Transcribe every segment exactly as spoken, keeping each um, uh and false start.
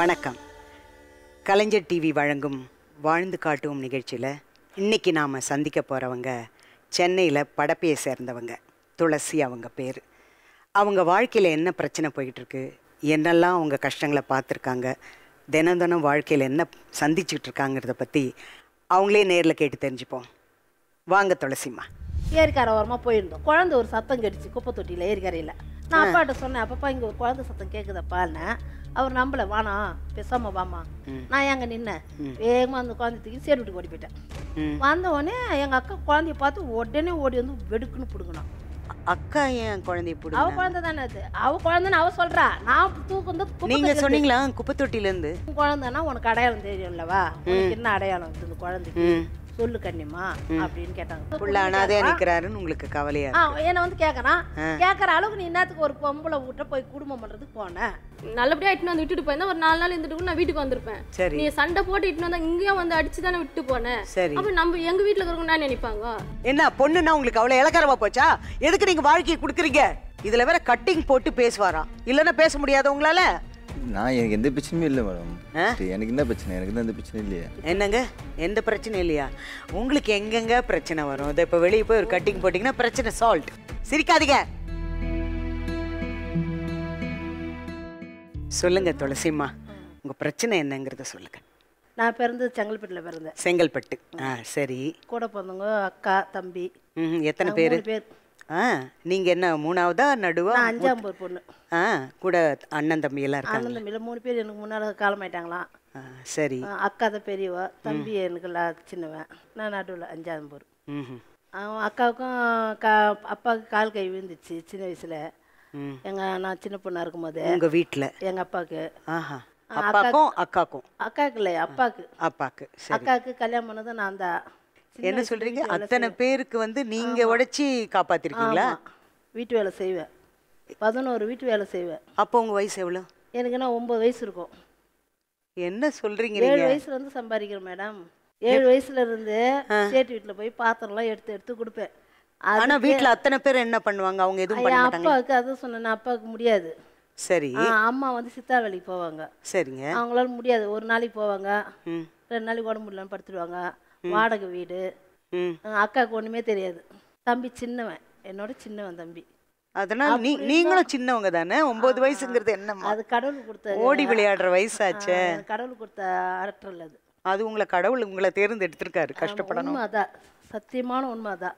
வணக்கம். கலைஞர் டிவி வழங்கும் வாழ்ந்து காட்டுவோம் நிகழ்ச்சியில் இன்றைக்கி நாம் சந்திக்க போகிறவங்க சென்னையில் படப்பையை சேர்ந்தவங்க. துளசி அவங்க பேர். அவங்க வாழ்க்கையில் என்ன பிரச்சனை போய்கிட்டுருக்கு, என்னெல்லாம் அவங்க கஷ்டங்களை பார்த்துருக்காங்க, தினம் தினம் வாழ்க்கையில் என்ன சந்திச்சுட்டு இருக்காங்கிறத பற்றி அவங்களே நேரில் கேட்டு தெரிஞ்சுப்போம். வாங்க துளசிம்மா. ஏரிக்கரை ஓரமாக போயிருந்தோம். குழந்தை ஒரு சத்தம் கேட்டுச்சு குப்பை தொட்டியில் ஏரிக்கரையில். நான் அப்பாட்ட சொன்னேன், அப்பப்பா இங்கே ஒரு குழந்தை சத்தம் கேட்குதப்பான்னு. அவர் நம்பலை, வானா பேசாம வாமா. நான் எங்க நின்னேன், வேகமாக அந்த குழந்தை தூக்கி சேர் விட்டு ஓடி போயிட்டேன். வந்த உடனே எங்கள் அக்கா குழந்தைய பார்த்து உடனே ஓடி வந்து வெடுக்குன்னு பிடுங்கணும். அக்கா ஏன் குழந்தைய பிடிக்கும்? அவ குழந்தை தானே அது, அவ குழந்தைன்னு அவ சொல்றா. நான் தூக்கு வந்து நீங்க சொன்னீங்களா குப்பை தொட்டிலேருந்து குழந்தைன்னா உனக்கு அடையாளம் தெரியும்லவா, உனக்கு என்ன அடையாளம் இந்த குழந்தைக்கு சொல்லு கண்ணிமா அப்படின்னு கேட்டாங்க. அனாதையா நிக்கிறாருன்னு உங்களுக்கு கவலையா? என்ன வந்து கேட்கறான், கேட்கற அளவுக்கு நீ என்னத்துக்கு ஒரு பொம்பளை வீட்டை போய் குடும்பம் பண்றதுக்கு போனேன். நல்லபடியா இட்டுன்னு வந்து விட்டுட்டு போயிருந்தா ஒரு நாலு நாள் இருந்துட்டு நான் வீட்டுக்கு வந்திருப்பேன். நீ சண்டை போட்டு இட்டுன்னு வந்தா இங்கேயும் வந்து அடிச்சு தானே விட்டு போனேன். அப்ப நம்ம எங்க வீட்டுல இருக்கிறவங்க என்ன நினைப்பாங்க? என்ன பொண்ணுன்னா உங்களுக்கு அவ்வளவு இலக்காரமா போச்சா? எதுக்கு நீங்க வாழ்க்கையை கொடுக்குறீங்க? இதுல வேற கட்டிங் போட்டு பேசுவாராம், இல்லன்னா பேச முடியாது உங்களால? நான் எனக்கு எந்த பிரச்சனையும் இல்லை மேடம். எனக்கு என்ன பிரச்சனை? எனக்கு தான் எந்த பிரச்சனையும் இல்லையா? என்னங்க எந்த பிரச்சனையும் இல்லையா? உங்களுக்கு எங்கெங்க பிரச்சனை வரும்? இதை இப்போ வெளியே போய் ஒரு கட்டிங் போட்டிங்கன்னா பிரச்சனை சால்வ். சிரிக்காதீங்க. சொல்லுங்க துளசிம்மா, உங்க பிரச்சனை என்னங்கிறத சொல்லுங்க. நான் பிறந்தது செங்கல்பட்டுல பிறந்தேன். செங்கல்பட்டு. ஆ சரி. கூட பிறந்தவங்க அக்கா தம்பி. ம் எத்தனை பேர்? பேர். ஆ நீங்க என்ன மூணாவதா நடுவா? அஞ்சாம் பேர் பொண்ணு. ஆ கூட அண்ணன் தம்பி எல்லாம் இருக்காங்க? அண்ணன் தம்பியில் மூணு பேர் எனக்கு முன்னாடி காலமாயிட்டாங்களாம். சரி. அக்கா தான் பெரியவா, தம்பி எனக்கு சின்னவன், நான் நடுவில் அஞ்சாவது பேர். ம் அவன் அக்காவுக்கும் கா அப்பாவுக்கு கால் கை விழுந்துச்சு சின்ன வயசுல. எங்க நான் சின்ன பொண்ணா இருக்கும் போது உங்க வீட்டில் எங்க அப்பாவுக்கு. ஆஹா. அப்பாக்கும் அக்காக்கும்? அக்காவுக்கு இல்லை அப்பாவுக்கு. அப்பாக்கு. அக்காவுக்கு கல்யாணம் பண்ணதும் நான் தான். என்ன சொல்றீங்க? அத்தனை பேருக்கு வந்து நீங்க உடைச்சி காப்பாத்திருக்கீங்களா? வீட்டு வேலை செய்வேன், பதினோரு வீட்டு வேலை செய்வேன். அப்போ உங்க வயசு எவ்வளோ? எனக்கு என்ன ஒன்பது வயசு இருக்கும். என்ன சொல்றீங்க? ஏழு வயசுல இருந்து சம்பாதிக்கிறேன் மேடம். ஏழு வயசுல இருந்து சேட்டு வீட்டுல போய் பாத்திரம்லாம் எடுத்து எடுத்து கொடுப்பேன். ஆனா வீட்டுல அத்தனை பேர் என்ன பண்ணுவாங்க? அவங்க எதுவும் பண்ண மாட்டாங்க? அப்பாவுக்கு அதான் சொன்னேன், அப்பாவுக்கு முடியாது. சரி. அம்மா வந்து சித்தா வேலைக்கு போவாங்க. சரிங்க. அவங்களால முடியாது, ஒரு நாளைக்கு போவாங்க, ரெண்டு நாளைக்கு உடம்பு முடியலன்னு படுத்துடுவாங்க. வாடகை வீடு. அக்காவுக்கு ஒண்ணுமே தெரியாது. தம்பி சின்னவன், என்னோட சின்னவன் தம்பி. அதனால நீ நீங்களும் சின்னவங்க தானே? ஒன்பது வயசுங்கிறது என்னம்மா? அது கடவுள் கொடுத்த ஓடி விளையாடுற வயசாச்சே. கடவுள் கொடுத்த ஆற்றல் அது. அது உங்களை கடவுள் உங்களை தேர்ந்தெடுத்திருக்காரு. கஷ்டப்படணும். உண்மை அதான், சத்தியமான உண்மை அதான்.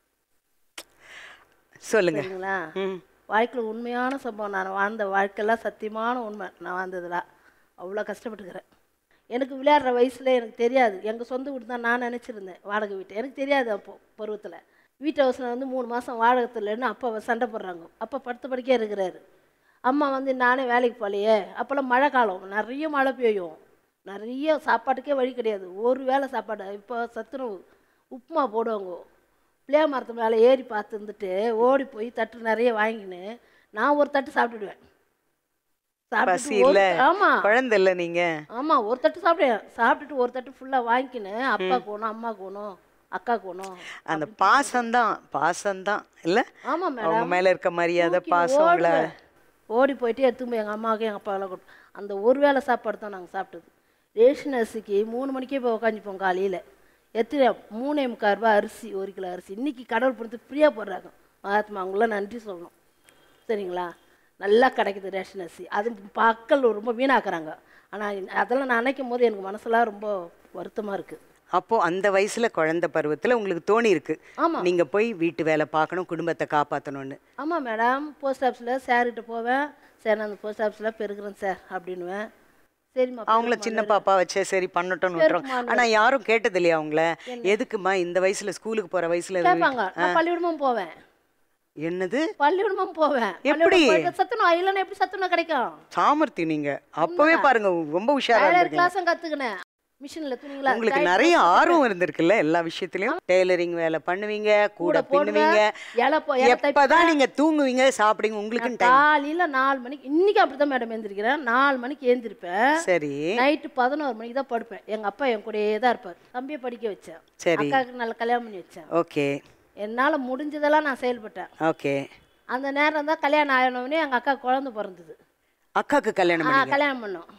சொல்லுங்க. சரிங்களா? வாழ்க்கையில் உண்மையான சம்பவம். நான் வாழ்ந்த வாழ்க்கையெல்லாம் சத்தியமான உண்மை. நான் வாழ்ந்ததுல அவ்வளோ கஷ்டப்பட்டுக்கிறேன். எனக்கு விளையாடுற வயசில் எனக்கு தெரியாது. எங்கள் சொந்த வீடு தான் நான் நினச்சிருந்தேன், வாடகை வீட்டு. எனக்கு தெரியாது அப்போ பருவத்தில். வீட்டு அவசரம் வந்து மூணு மாதம் வாடகத்தில்ன்னு அப்பா சண்டை போடுறாங்க. அப்பா படுத்த படுக்கையாக இருக்கிறாரு. அம்மா வந்து நானே வேலைக்கு போகலையே. அப்போல்லாம் மழை காலம், நிறைய மழை பெய்யும், நிறைய சாப்பாட்டுக்கே வழி கிடையாது. ஒரு வேளை சாப்பாடு. இப்போ சத்துணவு உப்புமா போடுவாங்க. பிள்ளையா மரத்து மேலே ஏறி பார்த்து இருந்துட்டு ஓடி போய் தட்டு நிறைய வாங்கின்னு நான் ஒரு தட்டு சாப்பிட்டுடுவேன். ஆமா குழந்தை இல்லை நீங்க? ஆமா ஒரு தட்டு சாப்பிடுவேன். சாப்பிட்டுட்டு ஒரு தட்டு ஃபுல்லா வாங்கிக்கின்னு அப்பாவுக்கு ஒன்றும் அம்மாவுக்கு ஒன்றும் அக்காவுக்கு ஒன்றும். அந்த பாசம்தான் பாசம்தான் இல்லை? ஆமா மேடம், அவங்க மேல இருக்க மரியாதை பாசம். ஓடி போயிட்டு எடுத்துக்கும் எங்கள் அம்மாவுக்கு எங்கள் அப்பாவெல்லாம் கொடு. அந்த ஒரு வேளை சாப்பாடு தான் நாங்கள் சாப்பிட்டது. ரேஷன் அரிசிக்கு மூணு மணிக்கே போய் உக்காந்துப்போம். காலையில் எத்தனை மூணே முக்கால் ரூபாய் அரிசி, ஒரு கிலோ அரிசி. இன்னைக்கு கடவுள் பொறுத்து ஃப்ரீயாக போடுறாங்க. மகாத்மா அவங்களாம் நன்றி சொல்லணும். சரிங்களா? நல்லா கிடைக்குது ரேஷன் அரிசி. அது மக்கள் ரொம்ப வீணாக்குறாங்க. ஆனால் அதெல்லாம் நான் நினைக்கும் போது எனக்கு மனசெல்லாம் ரொம்ப வருத்தமாக இருக்குது. அப்போது அந்த வயசில் குழந்தை பருவத்தில் உங்களுக்கு தோணி இருக்கு, ஆமாம் நீங்கள் போய் வீட்டு வேலை பார்க்கணும், குடும்பத்தை காப்பாற்றணும்னு. ஆமாம் மேடம். போஸ்ட் ஆஃபீஸில் சார்கிட்ட போவேன். சார் நான் அந்த போஸ்ட் ஆஃபீஸில் பெருக்கிறேன் சார் அப்படின்னுவேன். சரிம்மா. அவங்கள சின்ன பாப்பா வச்சே சரி பண்ணட்டும் விட்டுறோம். ஆனா யாரும் கேட்டது இல்லையா அவங்கள? எதுக்குமா இந்த வயசுல ஸ்கூலுக்கு போற வயசுல? கேட்பாங்க. நான் பள்ளிக்கூடமும் போவேன். என்னது? பள்ளிக்கூடமும் போவேன். எப்படி சத்துணவு இல்லைன்னா எப்படி சத்துணவு கிடைக்கும்? சாமர்த்தி நீங்க அப்பவே பாருங்க, ரொம்ப உஷாரா இருக்கீங்க. கிளாஸும் கத்துக்கினேன். மிஷின்ல துணிங்களா உங்களுக்கு நிறைய ஆர்வம் இருந்திருக்குல்ல எல்லா விஷயத்திலயும். டெய்லரிங் வேலை பண்ணுவீங்க, கூட பின்னுவீங்க. எப்பதான் நீங்க தூங்குவீங்க சாப்பிடுவீங்க? உங்களுக்கு காலையில நாலு மணிக்கு, இன்னைக்கு அப்படிதான் மேடம் எழுந்திருக்கிறேன். நாலு மணிக்கு எழுந்திருப்பேன். சரி. நைட்டு பதினோரு மணிக்கு தான் படுப்பேன். எங்க அப்பா என் கூடயே தான் இருப்பார். தம்பியை படிக்க வச்சேன். சரி. அக்காவுக்கு நல்ல கல்யாணம் பண்ணி வச்சேன். ஓகே. என்னால முடிஞ்சதெல்லாம் நான் செயல்பட்டேன். ஓகே. அந்த நேரம் தான் கல்யாணம் ஆயினோடனே எங்க அக்கா குழந்தை பிறந்தது. அக்காவுக்கு கல்யாணம் கல்யாணம் பண்ணோம்.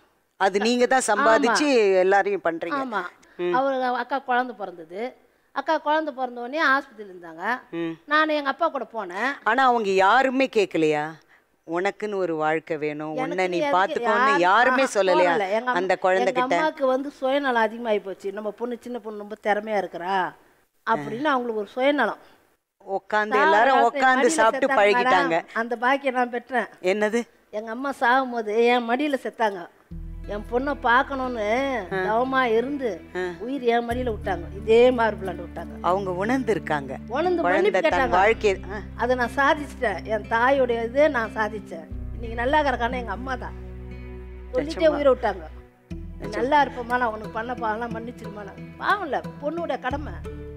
அது நீங்க தான் சம்பாதிச்சு எல்லாரையும் பண்றீங்க. ஆமா. அவரு அக்கா குழந்தை பிறந்தது. அக்கா குழந்தை பிறந்த உடனே ஆஸ்பத்திரியில் இருந்தாங்க. நான் எங்க அப்பா கூட போனேன். ஆனா அவங்க யாருமே கேட்கலையா உனக்குன்னு ஒரு வாழ்க்கை வேணும், உன்னை நீ பாத்துக்கோன்னு யாருமே சொல்லலையா அந்த குழந்தைகிட்ட? அம்மாவுக்கு வந்து சுயநலம் அதிகமாகி போச்சு. நம்ம பொண்ணு சின்ன பொண்ணு ரொம்ப திறமையா இருக்கிறா அப்படின்னு அவங்களுக்கு ஒரு சுயநலம். உட்காந்து எல்லாரும் உட்காந்து சாப்பிட்டு பழகிட்டாங்க. அந்த பாக்கியம் நான் பெற்றேன். என்னது? எங்க அம்மா சாகும் போது என் மடியில செத்தாங்க. என் பொண்ணை பார்க்கணும்னு தவமா இருந்து உயிர் என் மடியில விட்டாங்க. இதே மாதிரி பிள்ளாண்டு விட்டாங்க. அவங்க உணர்ந்து இருக்காங்க, உணர்ந்து மன்னிப்பு கேட்டாங்க. அதை நான் சாதிச்சிட்டேன். என் தாயோடைய இதே நான் சாதிச்சேன். இன்னைக்கு நல்லா இருக்கிறக்கான எங்க அம்மா தான் சொல்லிட்டே உயிரை விட்டாங்க. நல்லா இருப்போமா, நான் உனக்கு பண்ண பாவம்லாம் மன்னிச்சிருமா. பாவம் இல்ல, பொண்ணுடைய கடமை.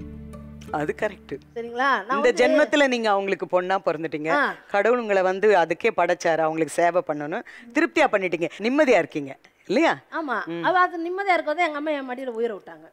அது கரெக்ட். சரிங்களா? இந்த ஜென்மத்துல நீங்க அவங்களுக்கு பொண்ணா பிறந்துட்டீங்க. கடவுள் உங்களை வந்து அதுக்கே படைச்சாரு, அவங்களுக்கு சேவை பண்ணணும். திருப்தியா பண்ணிட்டீங்க, நிம்மதியா இருக்கீங்க இல்லையா? ஆமா. அவ அது நிம்மதியா இருக்கோது எங்க அம்மா என் மடியில உயிரை விட்டாங்க.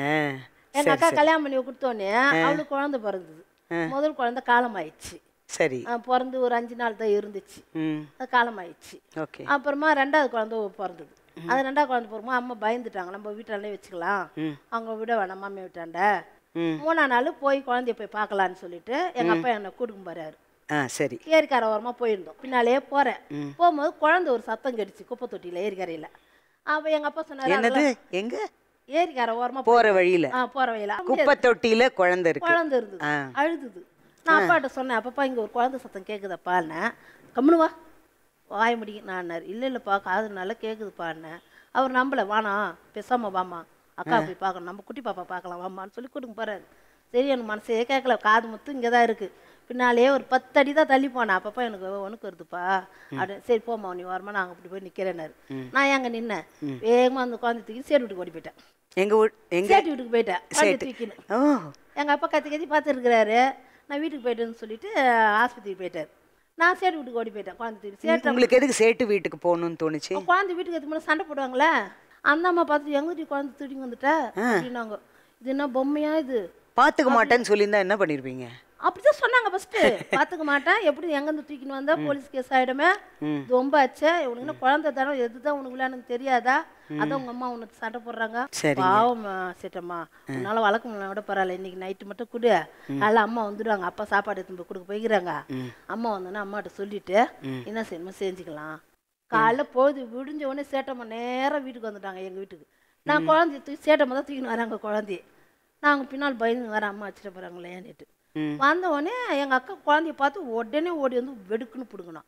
எங்க அக்கா கல்யாணம் பண்ணி கொடுத்தோடனே அவளுக்கு குழந்தை பிறந்தது. முதல் குழந்தை காலம் ஆயிடுச்சு. சரி. பிறந்து ஒரு அஞ்சு நாள் தான் இருந்துச்சு. அது காலம் ஆயிடுச்சு. அப்புறமா ரெண்டாவது குழந்தை பிறந்தது. அது ரெண்டாவது குழந்தை போறோமா அம்மா பயந்துட்டாங்க, நம்ம வீட்டாலே வச்சுக்கலாம், அவங்க விட வேணாம் மாமியா வீட்டாண்ட. மூணா நாள் போய் குழந்தைய போய் பார்க்கலான்னு சொல்லிட்டு எங்க அப்பா என்னை கூட்டிட்டு போறாரு. சரி. ஏரிக்கரை ஓரமா போயிருந்தோம். பின்னாலே போறேன். போகும்போது குழந்தை ஒரு சத்தம் கெடுச்சு குப்பை தொட்டியில ஏரிக்கரையில. அப்ப எங்க அப்பா சொன்னாரு, எங்க? ஏரிக்கரை ஓரமா போற வழியில. போற வழியில குப்பை தொட்டியில குழந்தை இருக்கு. குழந்தை இருந்தது, அழுதுது. நான் அப்பாட்ட சொன்னேன், அப்பப்பா இங்க ஒரு குழந்தை சத்தம் கேக்குதப்பான்னு. கம்முனு வா, வாய முடியும் நான். இல்ல இல்லப்பா காது நல்லா கேக்குதுப்பான்னு. அவர் நம்பல. வானா பேசாம வாமா, அக்கா போய் பார்க்கணும், நம்ம குட்டி பாப்பா பார்க்கலாம் வாமான்னு சொல்லி கூட்டிட்டு போறாரு. சரி, எனக்கு மனசே கேட்கல. காது முத்து இங்கே தான் இருக்கு. பின்னாலே ஒரு பத்து அடி தான் தள்ளி போனேன். அப்பப்பா எனக்கு ஒனுக்கு வருதுப்பா அப்படின்னு. சரி போமா நீ வரமா, நான் அப்படி போய் நிற்கிறேன்னாரு. நான் எங்க நின்னேன். வேகமாக அந்த குழந்தை தூக்கி சேட்டு வீட்டுக்கு ஓடி போயிட்டேன். எங்க சேட்டு வீட்டுக்கு போயிட்டேன் குழந்தை தூக்கின்னு. எங்க அப்பா கத்தி கத்தி பார்த்துருக்கிறாரு. நான் வீட்டுக்கு போயிட்டேன்னு சொல்லிட்டு ஆஸ்பத்திரிக்கு போயிட்டாரு. நான் சேட்டு வீட்டுக்கு ஓடி போயிட்டேன் குழந்தை தூக்கி. சேட்டு உங்களுக்கு எதுக்கு சேட்டு வீட்டுக்கு போகணும்னு தோணுச்சு? குழந்தை வீட்டுக்கு எதுக்கு முன்னாடி சண்டை போடுவாங்களே, அந்த அம்மா பார்த்துட்டு எங்கிட்ட குழந்தை தூக்கிட்டு வந்துட்டா அப்படின்னாங்க. இது என்ன பொம்மையா இது? பாத்துக்க மாட்டேன்னு சொல்லியிருந்தா என்ன பண்ணிருப்பீங்க? அப்படிதான் சொன்னாங்க ஃபர்ஸ்ட். பாத்துக்க மாட்டேன், எப்படி எங்கேருந்து தூக்கின்னு வந்தா போலீஸ் கேஸ் ஆயிடுமே, ரொம்ப ஆச்சே, உனக்கு குழந்தை தானே, எதுதான் உனக்கு விளையாடுன்னு தெரியாதா, அதான் உங்க அம்மா உனக்கு சண்டை போடுறாங்க. பாவம் சேட்டம்மா, உன்னால வளர்க்க முடியல விட பரவாயில்ல, இன்னைக்கு நைட்டு மட்டும் கொடு, அதில் அம்மா வந்துடுவாங்க, அப்பா சாப்பாடு எடுத்து போய் கொடுக்க போய்க்கிறாங்க. அம்மா வந்தோன்னா அம்மாட்ட சொல்லிட்டு என்ன செய்யணுமோ செஞ்சுக்கலாம். காலைல பொழுது விடிஞ்ச உடனே சேட்டம்மா நேரம் வீட்டுக்கு வந்துட்டாங்க எங்க வீட்டுக்கு. நான் குழந்தைய தூக்கி சேட்டம்மா தான் தூக்கின்னு வராங்க குழந்தைய. நாங்கள் பின்னால் பயந்து வர அம்மா வச்சுட்டு போறாங்களேன்னுட்டு வந்த உடனே எங்க அக்கா குழந்தைய பார்த்து உடனே ஓடி வந்து வெடுக்குன்னு பிடுங்கணும்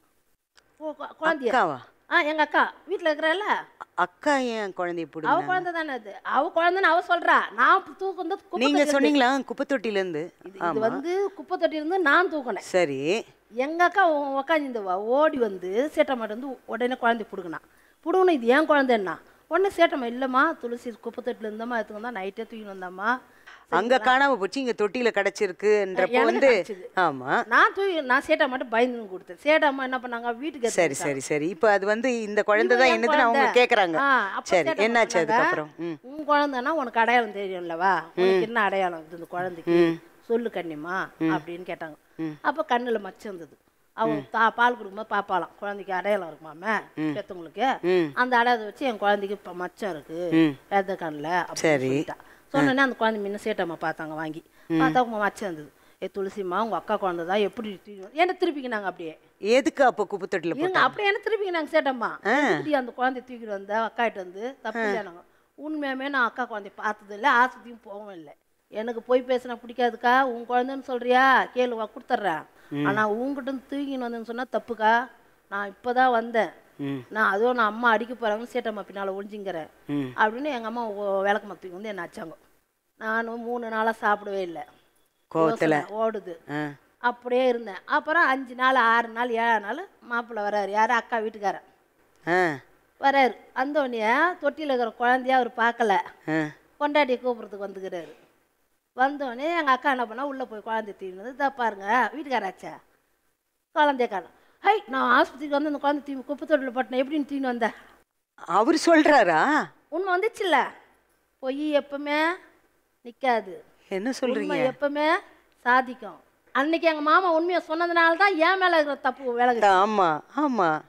குழந்தைய. ஆ எங்க அக்கா வீட்டில் இருக்கிறாள். அக்கா ஏன் குழந்தைய பிடுங்க? அவ குழந்தை தானே அது, அவ குழந்தைன்னு அவ சொல்றா. நான் தூக்கம் நீங்க சொன்னீங்களா குப்பை தொட்டில இருந்து? இது வந்து குப்பை தொட்டில இருந்து நான் தூக்கினேன். சரி. எங்க அக்கா உக்காந்துவா ஓடி வந்து சேட்டம்மாட்ட வந்து உடனே குழந்தைய பிடுங்கினா. பிடுங்கணும் இது ஏன் குழந்தைன்னா உடனே சேட்டம்மா இல்லம்மா துளசி குப்பை தொட்டில இருந்தம்மா எடுத்துக்கு தான் நைட்டே தூக்கின்னு வந்தாம்மா. அங்க காணாம போச்சு, இங்க தொட்டியில கிடைச்சிருக்குன்றப்ப வந்து ஆமா நான் தூக்கி நான் சேட்டா மட்டும் பயந்து கொடுத்தேன். சேட்டாம்மா என்ன பண்ணாங்க வீட்டுக்கு. சரி சரி சரி. இப்போ அது வந்து இந்த குழந்தை தான் என்னதுன்னு அவங்க கேக்குறாங்க. சரி என்னாச்சு அதுக்கப்புறம்? உன் குழந்தைன்னா உனக்கு அடையாளம் தெரியும்லவா, உனக்கு என்ன அடையாளம் இந்த குழந்தைக்கு சொல்லு கண்ணிமா அப்படின்னு கேட்டாங்க. அப்ப கண்ணுல மச்சம் வந்தது. அவங்க தா பால் கொடுக்கும்போது பாப்பாலாம் குழந்தைக்கு அடையாளம் இருக்குமாமே பெத்தவங்களுக்கு, அந்த அடையாளத்தை வச்சு என் குழந்தைக்கு இப்போ மச்சம் இருக்கு பெத்த கண்ணில் அப்படின்னு சொல்லிட்டா. சொன்னோன்னே அந்த குழந்தை முன்ன சேட்டம்மா பார்த்தாங்க, வாங்கி பார்த்தா அவங்க மச்சம் இருந்தது. ஏ துளசிம்மா உங்க அக்கா குழந்தை தான், எப்படி என்ன திருப்பிக்கினாங்க அப்படியே. எதுக்கு அப்போ குப்பை தொட்டில இருங்க அப்படியே என்ன திருப்பிக்கினாங்க சேட்டம்மா. எப்படி அந்த குழந்தைய தூக்கிட்டு வந்த அக்காட்ட வந்து தப்பு இல்லைனாங்க. உண்மையாமே நான் அக்கா குழந்தைய பார்த்தது இல்லை, ஆஸ்பத்திரியும் போகவும் இல்லை. எனக்கு போய் பேசினா பிடிக்காதுக்கா, உன் குழந்தைன்னு சொல்றியா கேளுவா கொடுத்துட்றேன், ஆனா உங்ககிட்ட தூக்கின்னு வந்தேன்னு சொன்னா தப்புக்கா, நான் இப்பதான் வந்தேன், நான் அதுவும் நான் அம்மா அடிக்க போறாங்கன்னு சேட்டம்மா பின்னால ஒழிஞ்சிங்கிறேன் அப்படின்னு எங்க அம்மா விளக்கமா தூக்கி வந்து என்ன அச்சாங்க. நானும் மூணு நாளா சாப்பிடவே இல்லை, கோவத்துல ஓடுது, அப்படியே இருந்தேன். அப்புறம் அஞ்சு நாள் ஆறு நாள் ஏழு நாள் மாப்பிள்ளை வர்றாரு, யாரு அக்கா வீட்டுக்காரன் வர்றாரு. அந்த உடனே தொட்டியில் இருக்கிற குழந்தைய அவர் பார்க்கல, கொண்டாடியை கூப்பிட்றதுக்கு வந்துக்கிறாரு. வந்தோடனே எங்கள் அக்கா என்ன பண்ணா உள்ளே போய் குழந்தைய தூக்கி வந்து இதா பாருங்க வீட்டுக்காராச்சா குழந்தைய காணும். ஹை நான் ஆஸ்பத்திரிக்கு வந்து அந்த குழந்தை தூக்கி குப்பை தொட்டில் போட்டேன், எப்படின்னு தூக்கி வந்தேன் அவர் சொல்றாரா? உண்மை வந்துச்சுல்ல, பொய் எப்பவுமே நிற்காது. என்ன சொல்றீங்க? எப்பவுமே சாதிக்கும். அன்னைக்கு எங்கள் மாமா உண்மையை சொன்னதுனால தான் என் மேலே இருக்கிற தப்பு விலகுது. ஆமா ஆமா. ம்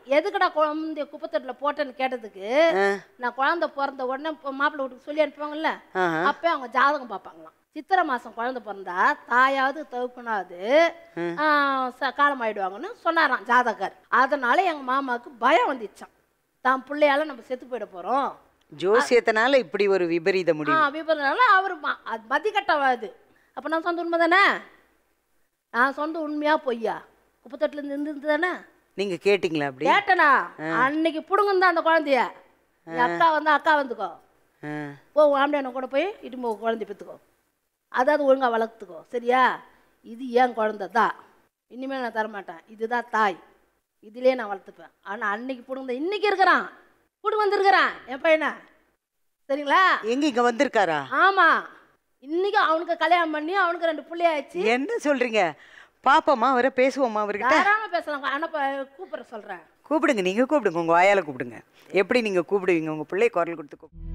எதுக்குடா குழந்தைய குப்பத்தொட்டில் போட்டேன்னு கேட்டதுக்கு நான் குழந்தை பிறந்த உடனே மாப்பிள்ளை வீட்டுக்கு சொல்லி அனுப்புவாங்கல்ல, அப்போ அவங்க ஜாதகம் பார்ப்பாங்களாம். சித்திரை மாதம் குழந்தை பிறந்தா தாயாவது தகுப்பனாவது காலம் ஆயிடுவாங்கன்னு சொன்னாராம் ஜாதகர். அதனால எங்கள் மாமாவுக்கு பயம் வந்துச்சான், தான் பிள்ளையால நம்ம செத்து போயிட போகிறோம். ஜோசியத்தினால இப்படி ஒரு விபரீத முடியும். விபரீதனால அவர் அது மதிக்கட்டவாது. அப்போ நான் சொந்த உண்மை தானே, நான் சொந்த உண்மையா பொய்யா குப்பத்தொட்டில் இருந்து இருந்து தானே. நீங்க கேட்டீங்களா? அப்படி கேட்டனா அன்னைக்கு புடுங்க தான் அந்த குழந்தைய. அக்கா வந்து அக்கா வந்துக்கோ, போ ஆம்பளையான கூட போய் இட்டு குழந்தை பெற்றுக்கோ, அதாவது ஒழுங்கா வளர்த்துக்கோ, சரியா? இது ஏன் குழந்தை தான், இனிமேல் நான் தரமாட்டேன், இதுதான் தாய், இதுலேயே நான் வளர்த்துப்பேன். ஆனால் அன்னைக்கு புடுங்க இன்னைக்கு இருக்கிறான், புடுங்க வந்துருக்கிறான் என் பையனை, சரிங்களா? எங்க இங்க வந்திருக்காரா? ஆமா, இன்னைக்கு அவனுக்கு கல்யாணம் பண்ணி அவனுக்கு ரெண்டு பிள்ளையாச்சு. என்ன சொல்றீங்க? பாப்போமா, அவரை பேசுவோமா அவர்கிட்ட? தாராளமா பேசலாம். ஆனால் கூப்பிட சொல்றேன். கூப்பிடுங்க, நீங்க கூப்பிடுங்க, உங்க வாயால கூப்பிடுங்க. எப்படி நீங்க கூப்பிடுவீங்க? உங்க பிள்ளை குரல் கொடுத்து கூப்பிடுங்க.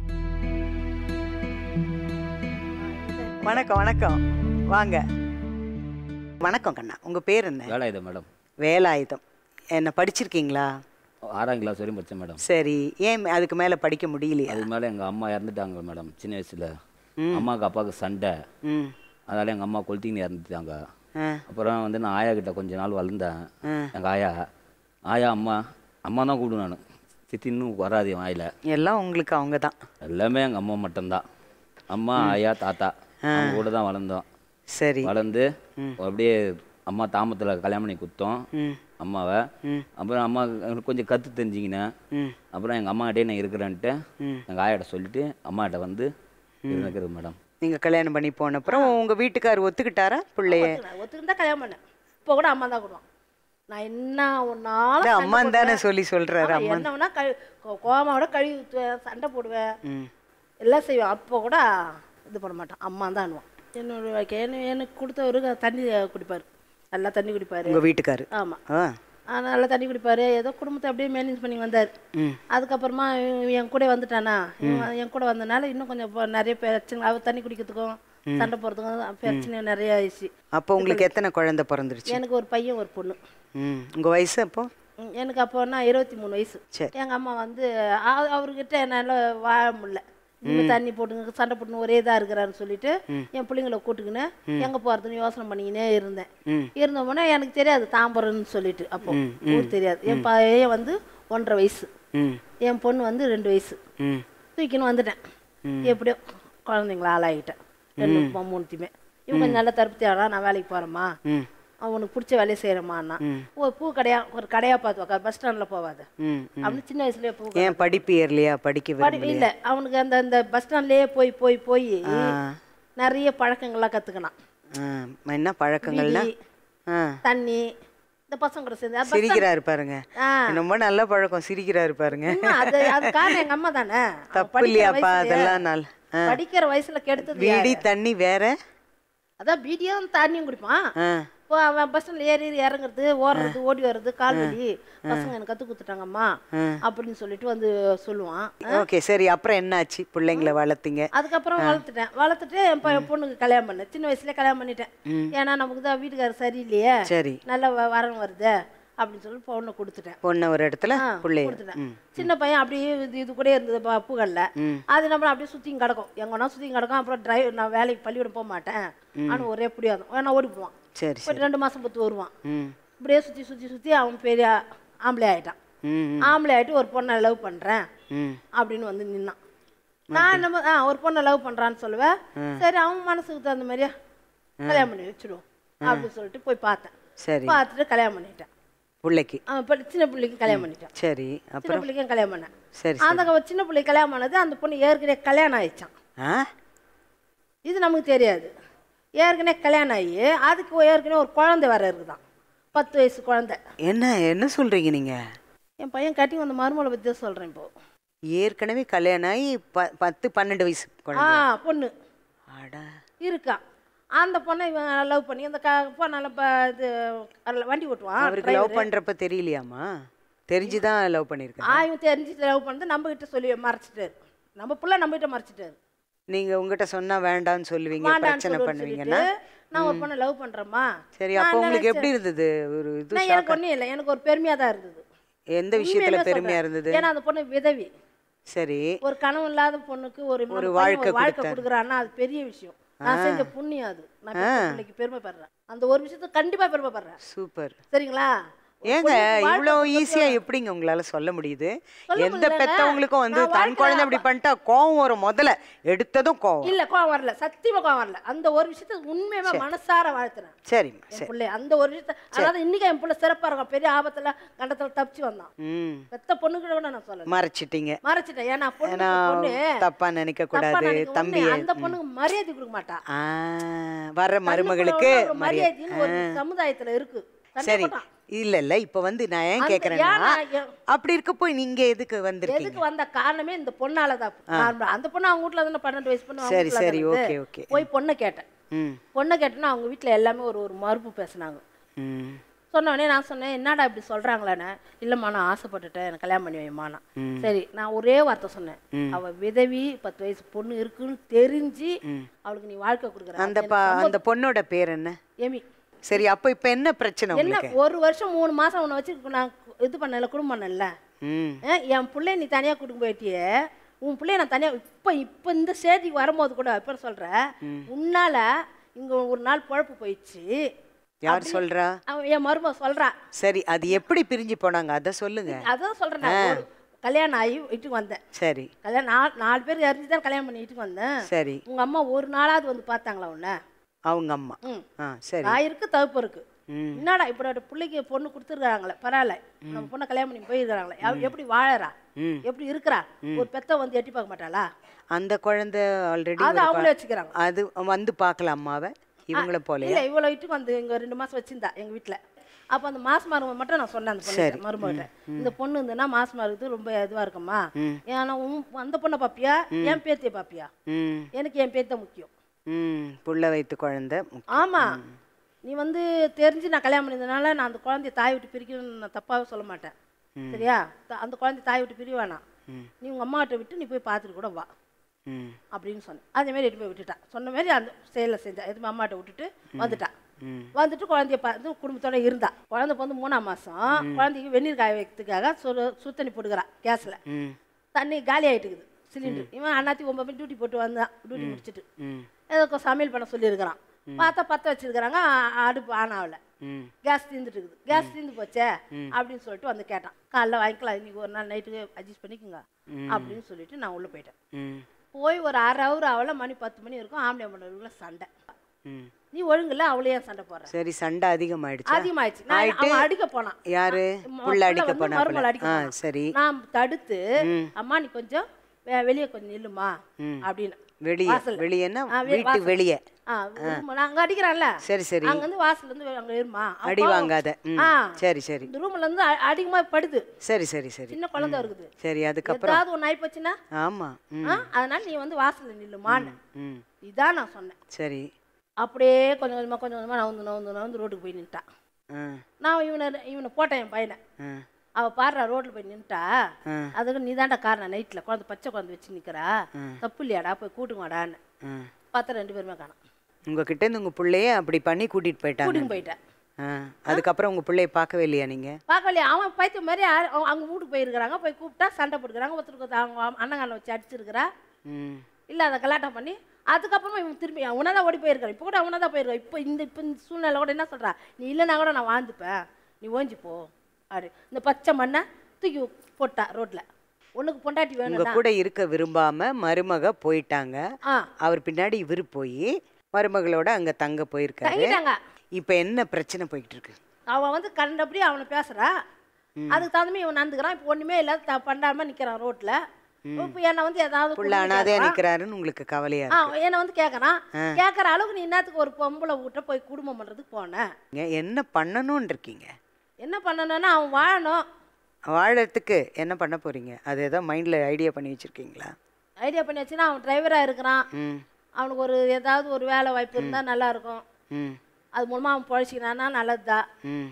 வணக்கம் வணக்கம், வாங்க. வணக்கம் கண்ணா, உங்க பேர் என்ன? வேலாயுதம் மேடம். வேலாயுதம். என்ன படிச்சிருக்கீங்களா? ஆறாம் கிளாஸ் வரையும் படித்தேன் மேடம். சரி, ஏன் அதுக்கு மேலே படிக்க முடியலையா? அதுக்கு மேலே எங்கள் அம்மா இறந்துட்டாங்க மேடம் சின்ன வயசில். அம்மாவுக்கு அப்பாவுக்கு சண்டை, அதனால எங்கள் அம்மா கொளுத்தின்னு இறந்துட்டாங்க. அப்புறம் வந்து நான் ஆயா கிட்ட கொஞ்ச நாள் வளர்ந்தேன். எங்கள் ஆயா ஆயா அம்மா அம்மா தான் கூப்பிடுவேன் நான், சித்தி இன்னும் வராது என் வாயில். எல்லாம் உங்களுக்கு அவங்க தான்? எல்லாமே எங்கள் அம்மா மட்டும்தான். அம்மா ஆயா தாத்தா அவங்க கூட தான் வளர்ந்தோம். சரி, வளர்ந்து அப்படியே அம்மா தாமத்தில் கல்யாணம் பண்ணி கொடுத்தோம் அம்மாவை. அப்புறம் அம்மா கொஞ்சம் கற்று தெரிஞ்சிங்கினேன். அப்புறம் எங்கள் அம்மா கிட்டே நான் இருக்கிறேன்ட்டு எங்கள் ஆயாட்ட சொல்லிட்டு அம்மாட்ட வந்து இருக்கிறது மேடம். நீங்கள் கல்யாணம் பண்ணி போன அப்புறம் உங்கள் வீட்டுக்கார் ஒத்துக்கிட்டாரா பிள்ளைய? ஒத்துக்கிட்டா கல்யாணம் பண்ணேன். இப்போ கூட அம்மா தான் கொடுவான். நான் என்ன ஒன்னாலும் அம்மா தானே சொல்லி சொல்கிறாரு. அம்மா என்ன வேணா கழி கோமாவோட கழுவி ஊற்றுவேன், சண்டை போடுவேன், எல்லாம் செய்வேன். அப்போ கூட இது பண்ண மாட்டான், அம்மா தான் அனுவான். என்னோட எனக்கு கொடுத்தவருக்கு தண்ணி குடிப்பார், நல்லா தண்ணி குடிப்பார் உங்கள் வீட்டுக்காரு. ஆமாம், நல்லா தண்ணி குடிப்பார். ஏதோ குடும்பத்தை அப்படியே மேனேஜ் பண்ணி வந்தார். அதுக்கப்புறமா என் கூட வந்துட்டானா, என் கூட வந்தனால இன்னும் கொஞ்சம் நிறைய பிரச்சனை, அவர் தண்ணி குடிக்கிறதுக்கும் சண்டை போகிறதுக்கும் பிரச்சனை நிறைய ஆயிடுச்சு. அப்போ உங்களுக்கு எத்தனை குழந்தை பிறந்துருச்சு? எனக்கு ஒரு பையன் ஒரு பொண்ணு. ம், உங்கள் வயசு அப்போ? எனக்கு அப்போனா இருபத்தி மூணு வயசு. எங்கள் அம்மா வந்து அவர்கிட்ட என்னால் வாழ முடியல, இன்னும் தண்ணி போட்டுங்க சண்டை போட்டுன்னு ஒரே இதாக இருக்கிறாருன்னு சொல்லிட்டு என் பிள்ளைங்களை கூட்டுக்கின்னு எங்கே போகிறதுன்னு யோசனை பண்ணிக்கினே இருந்தேன். இருந்தோம்னா எனக்கு தெரியாது தாம்பரம்னு சொல்லிட்டு, அப்போ ஊர் தெரியாது. என் பையன் வந்து ஒன்றரை வயசு, என் பொண்ணு வந்து ரெண்டு வயசு. தூக்கின்னு வந்துட்டேன், எப்படியோ குழந்தைங்கள ஆளாகிட்டேன் ரெண்டு மூணுத்தையுமே. இவங்க நல்லா தருப்தி ஆனா நான் வேலைக்கு போகிறேம்மா, அவனுக்கு பிடிச்ச வேலையை செய்கிறேம்மாண்ணா. ஒரு பூ கடையா ஒரு கடையா பார்த்து உக்கார், பஸ் ஸ்டாண்டில் போவாது அப்படின்னு சின்ன வயசுலேயே பூ. ஏன் படிப்பு ஏறலையா? படிக்க இல்லை, அவனுக்கு அந்த அந்த பஸ் ஸ்டாண்ட்லேயே போய் போய் போய் நிறைய பழக்கங்கள்லாம் கற்றுக்கினான். என்ன பழக்கங்கள்னா? தண்ணி, இந்த பசங்க கூட சேர்ந்து சிரிக்கிறாரு பாருங்க, ரொம்ப நல்ல பழக்கம், சிரிக்கிறாரு பாருங்க. அது அது காரணம் எங்கள் அம்மா தானே. தப்பு இல்லையாப்பா அதெல்லாம்? நாள் படிக்கிற வயசுல கெடுத்தது. பீடி தண்ணி வேற, அதான் பீடியும் தண்ணியும் குடிப்பான். இப்போ அவன் பஸ் ஸ்டாண்ட்ல ஏறி இறங்குறது, ஓடுறது, ஓடி வர்றது, கால் வலி, பசங்க எனக்கு கற்றுக் கொடுத்துட்டாங்கம்மா அப்படின்னு சொல்லிட்டு வந்து சொல்லுவான். ஓகே, சரி. அப்புறம் என்னாச்சு? பிள்ளைங்களை வளர்த்தீங்க? அதுக்கப்புறம் வளர்த்துட்டேன். வளர்த்துட்டு என் பொண்ணுக்கு கல்யாணம் பண்ணேன். சின்ன வயசுல கல்யாணம் பண்ணிட்டேன். ஏன்னா நமக்கு தான் வீட்டுக்காரர் சரியில்லையே, சரி நல்ல வரன் வருது அப்படின்னு சொல்லி பொண்ணை கொடுத்துட்டேன். பொண்ணை ஒரு இடத்துல பிள்ளை கொடுத்துட்டேன். சின்ன பையன் அப்படியே இது இது கூட இருந்தது பூக்கல்ல, அது நம்ம அப்படியே சுற்றியும் கிடக்கும், எங்கன்னா சுற்றியும் கிடக்கும். அப்புறம் டிரைவர் நான் வேலைக்கு பள்ளிக்கூடம் போக மாட்டேன், ஆனால் ஒரே பிடியாதும், ஏன்னா ஓடி போவான். சரி, ஒரு ரெண்டு மாதம் பத்து வருவான். இப்படியே சுற்றி சுற்றி சுற்றி அவன் பெரிய ஆம்பளை ஆகிட்டான். ஆம்பளை ஆகிட்டு ஒரு பொண்ணை லவ் பண்ணுறேன் அப்படின்னு வந்து நின்னான். நான் நம்ம ஆ ஒரு பொண்ணை லவ் பண்ணுறான்னு சொல்லுவேன். சரி, அவன் மனசுக்கு தகுந்த மாதிரியா கல்யாணம் பண்ணி வச்சுடுவோம் அப்படின்னு சொல்லிட்டு போய் பார்த்தேன். சரி, பார்த்துட்டு கல்யாணம் பண்ணிட்டேன். பிள்ளைக்கு சின்ன பிள்ளைக்கு கல்யாணம் பண்ணிட்டேன். சரி, சின்ன பிள்ளைக்கும் கல்யாணம் பண்ணேன். சரி, அந்த சின்ன பிள்ளைக்கு கல்யாணம் பண்ணது அந்த பொண்ணு ஏற்கனவே கல்யாணம் ஆயிடுச்சான். இது நமக்கு தெரியாது. ஏற்கனவே கல்யாணம் ஆகி அதுக்கு ஏற்கனவே ஒரு குழந்தை வர இருக்குதான், பத்து வயசு குழந்தை. என்ன என்ன சொல்றீங்க நீங்க? என் பையன் கட்டி வந்த மருமகளை பற்றி தான் சொல்கிறேன். இப்போ ஏற்கனவே கல்யாணம் ஆகி ப பத்து பன்னெண்டு வயசு ஆ பொண்ணு இருக்கா. அந்த பொண்ணை இவன் லவ் பண்ணி அந்த பொண்ணால இது வண்டி ஓட்டுவான். அவருக்கு லவ் பண்ணுறப்ப தெரியலையாமா? தெரிஞ்சுதான் லவ் பண்ணியிருக்கேன். ஆ இவன் தெரிஞ்சு லவ் பண்ணது நம்ம கிட்ட சொல்லி மறைச்சிட்டாரு, நம்ம பிள்ளை நம்ம கிட்ட மறைச்சிட்டாரு. நீங்க உங்ககிட்ட சொன்னா வேண்டான்னு சொல்லுவீங்க, பிரச்சனை பண்ணுவீங்கன்னா. நான் ஒரு பொண்ணை லவ் பண்றேம்மா. சரி, அப்போ உங்களுக்கு எப்படி இருந்தது? ஒரு இது எனக்கு ஒன்றும் இல்லை, எனக்கு ஒரு பெருமையாக தான் இருந்தது. எந்த விஷயத்துல பெருமையா இருந்தது? ஏன்னா அந்த பொண்ணு விதவி. சரி. ஒரு கனவு இல்லாத பொண்ணுக்கு ஒரு ஒரு வாழ்க்கை வாழ்க்கை கொடுக்குறான்னா அது பெரிய விஷயம். நான் செஞ்ச புண்ணியம் அது. நான் பிள்ளைக்கு பெருமைப்படுறேன். அந்த ஒரு விஷயத்த கண்டிப்பா பெருமைப்படுறேன். சூப்பர். சரிங்களா? ஏங்க இவ்வளோ ஈஸியா எப்படிங்க உங்களால சொல்ல முடியுது? எந்த பெத்தவங்களுக்கும் வந்து தன் குழந்தை அப்படி பண்ணிட்டா கோவம் வரும். முதல்ல எடுத்ததும் கோவம். இல்ல கோவம் வரல, சத்தியமா கோவம் வரல. அந்த ஒரு விஷயத்த உண்மையா மனசார வாழ்த்துறேன். சரி என் பிள்ளை அந்த ஒரு விஷயத்த, அதாவது இன்னைக்கு என் பிள்ளை சிறப்பா இருக்கும். பெரிய ஆபத்துல கண்டத்துல தப்பிச்சு வந்தான். பெத்த பொண்ணுக்கு கூட நான் சொல்லல. மறைச்சிட்டீங்க. மறைச்சிட்டேன். ஏன்னா பொண்ணு தப்பா நினைக்க கூடாது. தம்பி அந்த பொண்ணுக்கு மரியாதை கொடுக்க மாட்டா. வர மருமகளுக்கு மரியாதைன்னு ஒரு சமுதாயத்துல இருக்கு. சரி. இல்ல இல்ல இப்ப வந்து நான் ஏன் கேக்குறேன்னா அப்படி இருக்க போய் நீங்க எதுக்கு வந்திருக்கீங்க? எதுக்கு வந்த காரணமே இந்த பொண்ணால தான். அந்த பொண்ணு அவங்க வீட்ல தான பன்னெண்டு வயசு பொண்ணு. சரி சரி ஓகே ஓகே. போய் பொண்ணை கேட்டேன். பொண்ணை கேட்டேன்னா அவங்க வீட்ல எல்லாமே ஒரு ஒரு மறுப்பு பேசுனாங்க. சொன்ன உடனே நான் சொன்னேன், என்னடா இப்படி சொல்றாங்களான்னு. இல்லம்மா நான் ஆசைப்பட்டுட்டேன், எனக்கு கல்யாணம் பண்ணி வைமானா. சரி நான் ஒரே வார்த்தை சொன்னேன், அவ விதவி பத்து வயசு பொண்ணு இருக்குன்னு தெரிஞ்சு அவளுக்கு நீ வாழ்க்கை கொடுக்குற. அந்த அந்த பொண்ணோட பேர் என்ன? எமி. சரி அப்ப இப்ப என்ன பிரச்சனை உங்களுக்கு? என்ன ஒரு வருஷம் மூணு மாசம் உன்னை வச்சு நான் இது பண்ணல, குடும்பம் பண்ணல. என் பிள்ளைய நீ தனியா கூட்டிட்டு போயிட்டியே, உன் பிள்ளைய நான் தனியா இப்ப இப்ப இந்த ஸ்டேஜுக்கு வரும்போது கூட இப்ப சொல்ற, உன்னால இங்க ஒரு நாள் பொழப்பு போயிடுச்சு. யார் சொல்றா? என் மருமக சொல்றா. சரி அது எப்படி பிரிஞ்சு போனாங்க அத சொல்லுங்க. அதான் சொல்றேன். நான் கல்யாணம் ஆகி வீட்டுக்கு வந்தேன். சரி. கல்யாணம் நாலு நாலு பேர் அறிஞ்சுதான் கல்யாணம் பண்ணி வீட்டுக்கு வந்தேன். சரி. உங்க அம்மா ஒரு நாளாவது வந்து பார்த்தாங்களா உன்ன? அவங்க அம்மா. சரி. நான் இருக்கு தவிப்பு இருக்கு. என்னடா இப்படி பிள்ளைக்கு பொண்ணு கொடுத்துருக்காங்களே, பரவாயில்ல நம்ம பொண்ணை கல்யாணம் பண்ணி போயிருக்காங்களே, எப்படி வாழறா, எப்படி இருக்கிறா, ஒரு பெத்த வந்து எட்டி பார்க்க மாட்டாளா? அந்த குழந்தை ஆல்ரெடி அது அவங்களே வச்சுக்கிறாங்க. அது வந்து பார்க்கலாம் அம்மாவை இவங்கள போல. இல்ல இவ்வளவு வீட்டுக்கு வந்து இங்க ரெண்டு மாசம் வச்சிருந்தா எங்க வீட்டுல. அப்ப அந்த மாச மருமக மட்டும் நான் சொன்னேன் அந்த பொண்ணு மருமகிட்ட, இந்த பொண்ணு இருந்ததுன்னா மாச மருமது ரொம்ப இதுவா இருக்குமா, ஏன்னா அந்த பொண்ணை பாப்பியா என் பேத்திய பாப்பியா? எனக்கு என் பேத்த முக்கியம். புள்ள வைத்து குழந்தை. ஆமா நீ வந்து தெரிஞ்சு நான் கல்யாணம் பண்ணியதுனால நான் அந்த குழந்தைய தாய் விட்டு பிரிக்கணும்னு நான் தப்பாவே சொல்ல மாட்டேன். சரியா? அந்த குழந்தைய தாய் விட்டு பிரிவானா, நீ உங்க அம்மா கிட்ட விட்டு நீ போய் பார்த்துட்டு கூட வா அப்படின்னு சொன்னேன். அதே மாதிரி எட்டு போய் விட்டுட்டா. சொன்ன மாதிரி அந்த செயலை செஞ்சா. எதுவுமே அம்மாட்ட விட்டுட்டு வந்துட்டா. வந்துட்டு குழந்தைய பார்த்து குடும்பத்தோட இருந்தா. குழந்தை வந்து மூணாம் மாசம் குழந்தைக்கு வெந்நீர் காய வைக்கிறதுக்காக சுடு சுத்தண்ணி போட்டுக்கிறா கேஸ்ல. தண்ணி காலி ஆயிட்டு இருக்குது சிலிண்டர். இவன் அண்ணாத்தி ஒன்பது மணி டியூட்டி போட்டு வந்தான். டியூட்டி முடிச்சுட்டு ஏதோ சமையல் பண்ண சொல்லியிருக்கிறான். பார்த்தா பற்ற வச்சிருக்கிறாங்க, அடுப்பு ஆன் ஆகல, கேஸ் தீர்ந்துட்டு இருக்குது. கேஸ் தீர்ந்து போச்சே அப்படின்னு சொல்லிட்டு வந்து கேட்டான். காலைல வாங்கிக்கலாம், இன்னைக்கு ஒரு நாள் நைட்டுக்கு அட்ஜஸ்ட் பண்ணிக்கோங்க அப்படின்னு சொல்லிட்டு நான் உள்ள போயிட்டேன். போய் ஒரு அரை ஹவர் அவள மணி பத்து மணி இருக்கும். ஆம்பளை பொண்ணுக்குள்ள சண்டை. நீ ஒழுங்குல அவளே ஏன் சண்டை போடுற? சரி சண்டை அதிகமாயிடுச்சு. அதிகமாயிடுச்சு. அவன் அடிக்க போனான். யாரு? புள்ள அடிக்க போனா. சரி. நான் தடுத்து, அம்மா நீ கொஞ்சம் வெளியே கொஞ்சம் நில்லுமா அப்படின்னு. வெளியே வெளியேன்னா வீட்டு வெளியே அங்க அடிக்கிறான்ல. சரி சரி. அங்க வந்து வாசல்ல இருந்து அங்க இருமா, அடி வாங்காத. சரி சரி. இந்த ரூம்ல இருந்து அதிகமா படுது. சரி சரி சரி. சின்ன குழந்தை இருக்குது. சரி. அதுக்கப்புறம் ஏதாவது ஒண்ணு ஆயி போச்சுன்னா? ஆமா. அதனால நீ வந்து வாசல்ல நில்லுமான்னு இதான் நான் சொன்னேன். சரி. அப்படியே கொஞ்சம் கொஞ்சமா கொஞ்சம் கொஞ்சமா நவுந்து நவுந்து நவுந்து ரோட்டுக்கு போய் நின்ட்டான். நான் இவனை இவனை போட்டேன் என் பையனை. அவ பாடுறா ரோட்ல போய் நின்ட்டா. அதுக்கு நீ தாண்டா காரணம், நைட்ல குழந்தை பச்சை குழந்தை வச்சு நிக்கிறா, தப்பு இல்லையாடா போய் கூட்டுங்கடான்னு. பார்த்தா ரெண்டு பேருமே காணோம். உங்ககிட்ட இருந்து உங்க பிள்ளைய அப்படி பண்ணி கூட்டிட்டு போயிட்டாங்க. கூட்டிட்டு போயிட்டேன். அதுக்கப்புறம் உங்க பிள்ளைய பார்க்கவே இல்லையா நீங்க? பார்க்கலையா? அவன் பைத்தியம் மாதிரி அவங்க வீட்டுக்கு போயிருக்கிறாங்க. போய் கூப்பிட்டா சண்டை போட்டுக்கிறாங்க. ஒருத்தருக்கு அவங்க அண்ணங்கால வச்சு அடிச்சிருக்கிறா. இல்லை அதை கலாட்டம் பண்ணி அதுக்கப்புறமா இவன் திரும்பி அவனாதான் ஓடி போயிருக்கான். இப்போ கூட அவனாதான் போயிருக்கான். இப்போ இந்த இப்போ இந்த சூழ்நிலை கூட என்ன சொல்றா, நீ இல்லைன்னா கூட நான் வாழ்ந்துப்பேன், நீ ஓஞ்சி போ அப்படி. இந்த பச்சை மண்ணை தூக்கி போட்டா ரோட்ல. உனக்கு பொண்டாட்டி வேணும் கூட இருக்க விரும்பாம மருமக போயிட்டாங்க. அவர் பின்னாடி இவரு போய் மருமகளோட அங்க தங்க போயிருக்காங்க. இப்ப என்ன பிரச்சனை போயிட்டு இருக்கு? அவன் வந்து கண்டபடி அவனை பேசுறா. அதுக்கு தகுந்த இவன் நடந்துக்கிறான். இப்போ ஒண்ணுமே இல்லாத பண்ணாம நிக்கிறான் ரோட்ல. இப்போ என்ன வந்து ஏதாவது அனாதையா நிக்கிறாருன்னு உங்களுக்கு கவலையா? என்ன வந்து கேட்கறான். கேட்கற அளவுக்கு நீ என்னத்துக்கு ஒரு பொம்பளை வீட்டை போய் குடும்பம் பண்றதுக்கு போன? என்ன பண்ணணும்னு இருக்கீங்க? என்ன பண்ணணும்னா அவன் வாழணும். வாழறதுக்கு என்ன பண்ண போறீங்க? அது ஏதோ மைண்ட்ல ஐடியா பண்ணி வச்சிருக்கீங்களா? ஐடியா பண்ணி வச்சுன்னா அவன் டிரைவரா இருக்கிறான். அவனுக்கு ஒரு ஏதாவது ஒரு வேலை வாய்ப்பு இருந்தா நல்லா இருக்கும். அது மூலமா அவன் பொழைச்சிக்கிறான்னா நல்லதுதான்.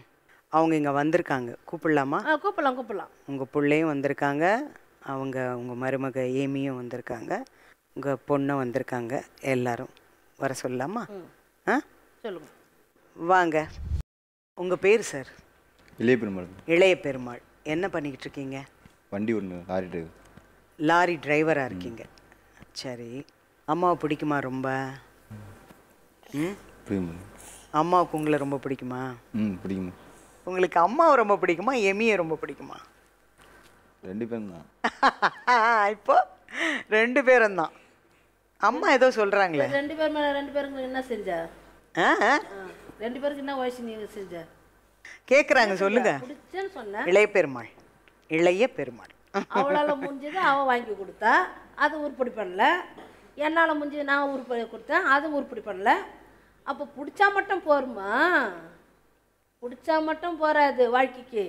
அவங்க இங்க வந்திருக்காங்க, கூப்பிடலாமா? கூப்பிடலாம் கூப்பிடலாம். உங்க பிள்ளையும் வந்திருக்காங்க, அவங்க உங்க மருமக ஏமியும் வந்திருக்காங்க, உங்க பொண்ணும் வந்திருக்காங்க. எல்லாரும் வர சொல்லலாமா? ஆ சொல்லுங்க. வாங்க. உங்க பேர் சார்? இளைய பெருமாள். இளைய பெருமாள். என்ன பண்ணிக்கிட்டு இருக்கீங்க? வண்டி ஒன்று லாரி டிரைவர். லாரி டிரைவராக இருக்கீங்க. சரி, அம்மாவை பிடிக்குமா ரொம்ப? ம் பிடிக்கும். அம்மாவுக்கு உங்களை ரொம்ப பிடிக்குமா? ம் பிடிக்கும். உங்களுக்கு அம்மாவை ரொம்ப பிடிக்குமா, எமியை ரொம்ப பிடிக்குமா? ரெண்டு பேரும் தான். இப்போ ரெண்டு பேரும் தான். அம்மா ஏதோ சொல்கிறாங்களே. ரெண்டு பேர் மேலே ரெண்டு பேருக்கு என்ன செஞ்ச? ஆ ரெண்டு பேருக்கு என்ன வயசு நீங்கள் செஞ்ச கேட்குறாங்க, சொல்லுங்க. பிடிச்சேன்னு சொன்னேன். இளைய பெருமாள், இளைய பெருமாள். அவளால் முடிஞ்சது அவள் வாங்கி கொடுத்தா, அது உருப்படி பண்ணல. என்னால் முடிஞ்சது நான் உருப்படி கொடுத்தேன், அது உருப்படி பண்ணல. அப்போ பிடிச்சா மட்டும் போருமா? பிடிச்சா மட்டும் போறாது வாழ்க்கைக்கு.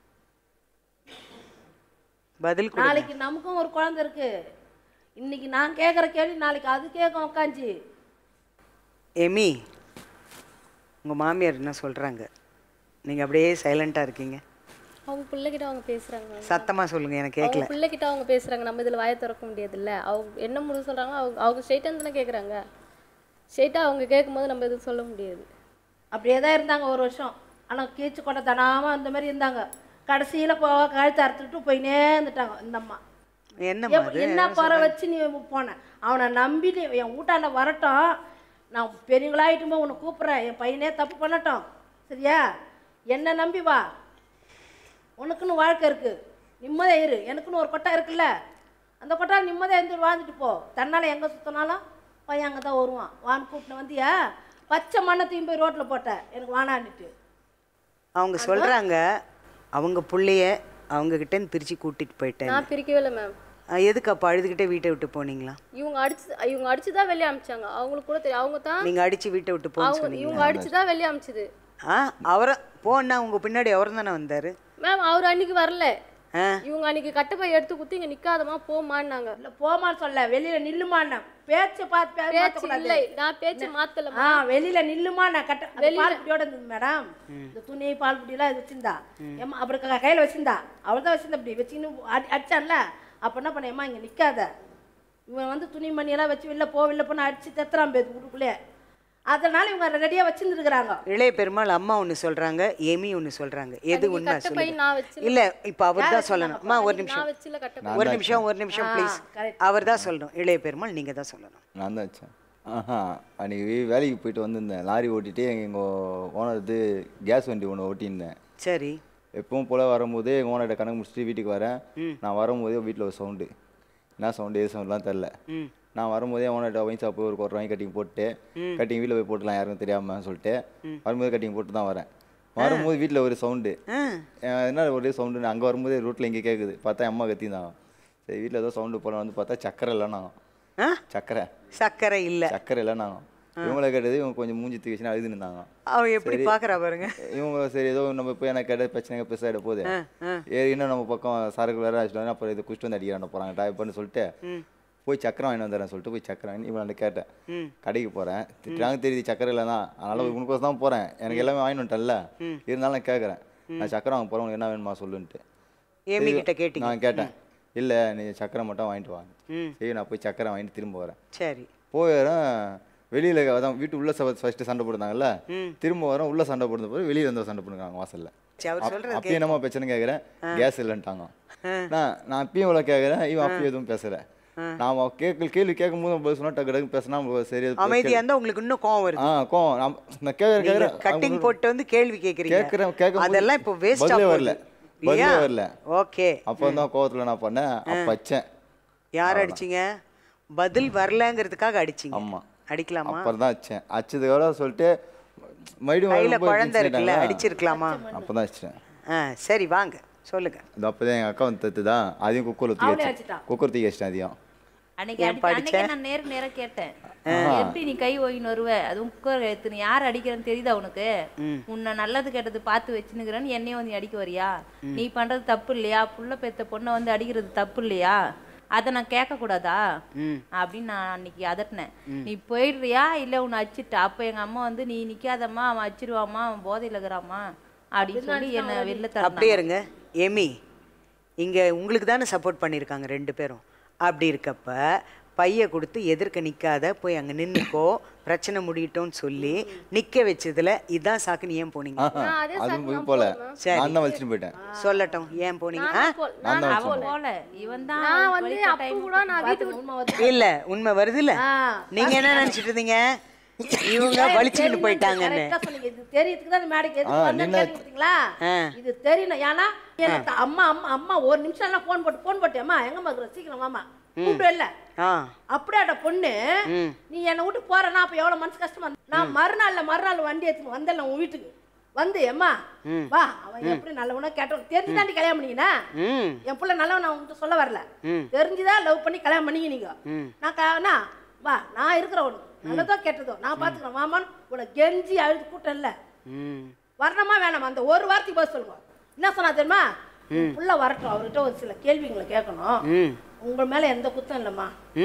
பதில் நாளைக்கு நமக்கும் ஒரு குழந்தை இருக்கு. இன்னைக்கு நான் கேட்குற கேள்வி நாளைக்கு அது கேட்கும் உட்காந்து. எமி, உங்கள் மாமியார் என்ன சொல்கிறாங்க? நீங்கள் அப்படியே சைலண்ட்டாக இருக்கீங்க. அவங்க பிள்ளைகிட்ட அவங்க பேசுகிறாங்க. சத்தமாக சொல்லுங்கள், எனக்கு கேட்கல. பிள்ளைகிட்ட அவங்க பேசுகிறாங்க, நம்ம இதில் வாயை திறக்க முடியாதுல்ல. அவங்க என்ன முடிவு சொல்கிறாங்க, அவங்க அவங்க ஸ்ட்ரெயிட்டாக தானே கேட்குறாங்க. ஸ்ட்ரெயிட்டாக அவங்க கேட்கும்போது நம்ம எதுவும் சொல்ல முடியாது. அப்படியே தான் இருந்தாங்க ஒரு வருஷம். ஆனால் கீச்சு கொண்டை தனாமல் அந்த மாதிரி இருந்தாங்க. கடைசியில் போ கழுத்து அறுத்துட்டு போயினே இருந்துட்டாங்க இந்த அம்மா. என்ன என்ன பற வச்சு நீ போனேன்? அவனை நம்பி நீ என் வீட்டாண்ட வரட்டும், நான் பெரியவங்களாயிட்டுமே உன்னை கூப்பிட்றேன், என் பையனே தப்பு பண்ணட்டும், சரியா? என்னை நம்பி வா, உனக்குன்னு வாழ்க்கை இருக்குது, நிம்மதியாக இரு. எனக்குன்னு ஒரு கொட்டை இருக்குல்ல, அந்த கொட்டை நிம்மதியாக இருந்து வாழ்ந்துட்டு போ. தன்னால் எங்கே சுற்றினாலும் பையன் அங்கே தான் வருவான். வான்னு கூப்பிட்டு வந்தியா, பச்சை மண்ணத்தையும் போய் ரோட்டில் போட்டேன் எனக்கு வானான்னுட்டு. அவங்க சொல்கிறாங்க, அவங்க பிள்ளைய அவங்கக்கிட்டேருந்து பிரித்து கூட்டிகிட்டு போயிட்டேன். நான் பிரிக்கவே இல்லை மேம். எதுக்கு அப்போ அழுதுகிட்டே வீட்டை விட்டு போனீங்களா? இவங்க அடிச்சு இவங்க அடிச்சு தான் வெளியே அமிச்சாங்க. அவங்களுக்கு கூட தெரியும். அவங்க தான் நீங்கள் அடித்து வீட்டை விட்டு போன்னு சொன்னீங்க. இவங்க அடிச்சு தான் வெளியே அமிச்சது. ஆ அவரை போனா உங்கள் பின்னாடி அவர் தானே வந்தார் மேம். அவர் அன்னைக்கு வரல. இவங்க அன்னைக்கு கட்டப்பை எடுத்து குத்தி இங்கே நிற்காதமா போமான்னாங்க. இல்லை போமான்னு சொல்ல, வெளியில் நில்லுமான்னு பேச்சை பார்த்து பேச்சு இல்லை, நான் பேச்சு மாத்தல. ஆ வெளியில் நில்லுமா, நான் கட்ட பால்குடியோட இருந்தது மேடம். இந்த துணி பால்குடியெல்லாம் இது வச்சிருந்தா ஏமா, அப்புறம் கையில் வச்சிருந்தா, அவள் தான் வச்சிருந்தா. அப்படி வச்சுக்கின்னு அடி அடிச்சான்ல, அப்போ என்ன பண்ண, ஏமா இங்கே நிற்காத, இவன் வந்து துணி மணியெல்லாம் வச்சு வெளில போ வெளில போன்னு அடிச்சு தெத்துறான் பேர் வீட்டுக்குள்ளே. அதனால இவங்க ரெடியாக வச்சுருந்துருக்குறாங்க. இளைய பெருமாள் அம்மா ஒன்று சொல்கிறாங்க, எமி ஒன்று சொல்கிறாங்க. எது உண்மை சொல்லுங்க. இல்லை, இப்போ அவர் தான் சொல்லணும். அம்மா ஒரு நிமிஷம், ஒரு நிமிஷம் ஒரு நிமிஷம் ப்ளீஸ். அவர் தான் சொல்லணும். இளைய பெருமாள் நீங்கள் தான் சொல்லணும். நான் தான் வச்சேன். ஆஹா, அன்றைக்கி வேலைக்கு போயிட்டு வந்திருந்தேன். லாரி ஓட்டிகிட்டு எங்கள் ஓனர்து கேஸ் வண்டி ஒன்று ஓட்டியிருந்தேன். சரி. எப்பவும் போல் வரும்போது எங்கள் ஓனர்கிட்ட கணக்கு முடிச்சுட்டு வீட்டுக்கு வரேன். நான் வரும்போதே வீட்டில் ஒரு சவுண்டு, என்ன சவுண்டு எது சவுண்ட்லாம் தெரில. நான் வரும்போதே ஓனர்கிட்ட ஒயின் ஷாப்பு ஒரு கோட்டை வாங்கி கட்டிங் போட்டு கட்டிங் வீட்டில் போய் போட்டுலாம் யாருக்கும் தெரியாமல் சொல்லிட்டு வரும்போது கட்டிங் போட்டு தான் வரேன். வரும்போது வீட்டில் ஒரு சவுண்டு, என்ன ஒரே சவுண்டு. அங்கே வரும்போது ரோட்டில் இங்கே கேட்குது. பார்த்தா அம்மா கத்திந்தாங்க. சரி வீட்டில் ஏதோ சவுண்டு போல வந்து பார்த்தா சக்கரை இல்லை. நாங்கள் சக்கரை சக்கரை இல்லை சக்கரை இல்லை நாங்கள் இவங்கள கேட்டது. இவங்க கொஞ்சம் மூஞ்சி தூக்கி வச்சுன்னா அழுது நின்றாங்க. அவன் எப்படி பார்க்குறா பாருங்க. இவங்க சரி ஏதோ நம்ம போய் எனக்கு கேட்ட பிரச்சனைங்க பெருசாகிட போகுது, ஏறி இன்னும் நம்ம பக்கம் சரக்கு வேறு ஆச்சுட்டோம், அப்புறம் இது குஷ்டு வந்து அடிக்கிறான் போகிறாங்க டாய்ப்பான்னு சொல்லிட்டு போய் சக்கரை வாங்கி வந்துடுறேன் சொல்லிட்டு போய் சக்கரை வாங்கி இவன் கேட்டேன். கடைக்கு போகிறேன், திட்டுறாங்க தெரியுது சக்கரை இல்லை தான், அதனால் உனக்கு தான் போகிறேன், எனக்கு எல்லாமே வாங்கி வந்துட்டேன்ல, இருந்தாலும் நான் கேட்குறேன், நான் சக்கரை வாங்க போகிறேன், உனக்கு என்ன வேணுமா சொல்லுன்ட்டு நான் கேட்டேன். இல்லை நீ சக்கரை மட்டும் வாங்கிட்டு வாங்க. சரி நான் போய் சக்கரை வாங்கிட்டு திரும்ப வரேன். சரி போயிடுறேன். வெளியில் அதான் வீட்டு உள்ள ஃபர்ஸ்ட்டு சண்டை போடுறாங்கல்ல, திரும்ப வரேன். உள்ள சண்டை போடுற போது வெளியில் வந்து சண்டை போடுறாங்க வாசலில். அப்பயும் என்னமா பிரச்சனை கேட்குறேன், கேஸ் இல்லைன்ட்டாங்க. நான் நான் அப்பயும் இவ்வளோ கேட்குறேன், இவன் அப்பயும் எதுவும் பேசுகிறேன். நான் கேட்க கேள்வி கேட்கும் போது பதில் சொன்னா டக்கு டக்கு பேசினா சரி அமைதியாக இருந்தால் உங்களுக்கு இன்னும் கோவம் வருது. ஆ கோவம் நான் கேட்குறேன் கேட்குறேன் கட்டிங் போட்டு வந்து கேள்வி கேட்குறீங்க. கேட்குறேன் கேட்க அதெல்லாம் இப்போ வேஸ்ட்டாக வரல பதிலே வரல. ஓகே அப்போ தான் கோவத்தில் நான் பண்ணேன், அப்போ வச்சேன். யார் அடிச்சிங்க? பதில் வரலங்கிறதுக்காக அடிச்சிங்க. ஆமாம் அடிக்கலாமா? அப்புறம் தான் வச்சேன். அடிச்சதுக்காக சொல்லிட்டு மறுபடியும் குழந்தை இருக்குல்ல, அடிச்சிருக்கலாமா? அப்போ தான் வச்சிட்டேன். ஆ சரி வாங்க சொல்லுங்க. இது அப்போ தான் எங்கள் அக்கா வந்து தத்து தான் அதையும் குக்கர் ஊற்றி வச்சேன். குக்கர் ஊற்றி வச்சிட்டேன் அதையும். அன்னைக்கு அன்னைக்கு நான் நேருக்கு நேராக கேட்டேன், எப்படி நீ கை ஓயின்னு வருவ, அதுவும் குக்கர் எடுத்துன்னு யார் அடிக்கிறேன்னு தெரியுதா உனக்கு? உன்னை நல்லது கெட்டது பார்த்து வச்சுனுக்கிறேன்னு என்னையும் வந்து அடிக்க வரியா? நீ பண்றது தப்பு இல்லையா? புள்ள பெத்த பொண்ணை வந்து அடிக்கிறது தப்பு இல்லையா? அதை நான் கேட்கக்கூடாதா அப்படின்னு நான் அன்னைக்கு அதட்டினேன். நீ போயிடுறியா இல்லை உன்னை அடிச்சுட்டா? அப்போ எங்கள் அம்மா வந்து நீ நிற்காதம்மா, அவன் அடிச்சிருவாம்மா, அவன் போதையில் இருக்கிறாம்மா அப்படின்னு சொல்லி என்னை வெளில தர. அப்படியே இருங்க எமி, இங்கே உங்களுக்கு தானே சப்போர்ட் பண்ணியிருக்காங்க ரெண்டு பேரும். அப்படி இருக்கப்ப பைய கொடுத்து எதிர்க்க நிற்காத போய் அங்கே நின்றுக்கோ பிரச்சனை முடியட்டோன்னு சொல்லி நிற்க வச்சதுல இதான் சாக்கு நீ ஏன் போனீங்க? அது போல நான் தான் வலிச்சுட்டு போயிட்டேன். சொல்லட்டும் ஏன் போனீங்க? இல்ல உண்மை வருது இல்ல, நீங்க என்ன நினைச்சிட்டு இருந்தீங்க இவங்க வலிச்சுக்கிட்டு போயிட்டாங்கன்னு? தெரியறதுக்கு தான் மேடைக்கு எதுக்கு வந்தேன்னு கேட்டீங்களா? இது தெரியணும். ஏன்னா எனக்கு அம்மா அம்மா அம்மா ஒரு நிமிஷம் எல்லாம் ஃபோன் போட்டு ஃபோன் போட்டு அம்மா எங்கம்மா இருக்கிற சீக்கிரம் வாமா கூப்பிட்டு இல்ல அப்படியாட்ட பொண்ணு நீ என்னை விட்டு போறேன்னா அப்ப எவ்வளவு மனசு கஷ்டமா. நான் மறுநாள்ல மறுநாள் வண்டி எடுத்து வந்தேன் உன் வீட்டுக்கு வந்து எம்மா வா அவன் எப்படி நல்லவனா கேட்டவன் தெரிஞ்சுதாண்டி கல்யாணம் பண்ணீங்கன்னா என் பிள்ளை நல்லவன் நான் உங்ககிட்ட சொல்ல வரல தெரிஞ்சுதான் லவ் பண்ணி கல்யாணம் பண்ணீங்க நீங்க. நான் வா நான் இருக்கிற உனக்கு நல்லதோ கேட்டதோ நான் பாத்துக்கிறேன் மாமான்னு உன கெஞ்சி அழுது கூட்டம் இல்ல வரணுமா வேணாமா அந்த ஒரு வார்த்தைக்கு பதில் சொல்லுங்க. என்ன சொன்னா தெரியுமா? புள்ள வரட்டும் அவர்கிட்ட ஒரு சில கேள்விங்களை கேட்கணும், உங்க மேல எந்த குத்தம் இல்லம்மா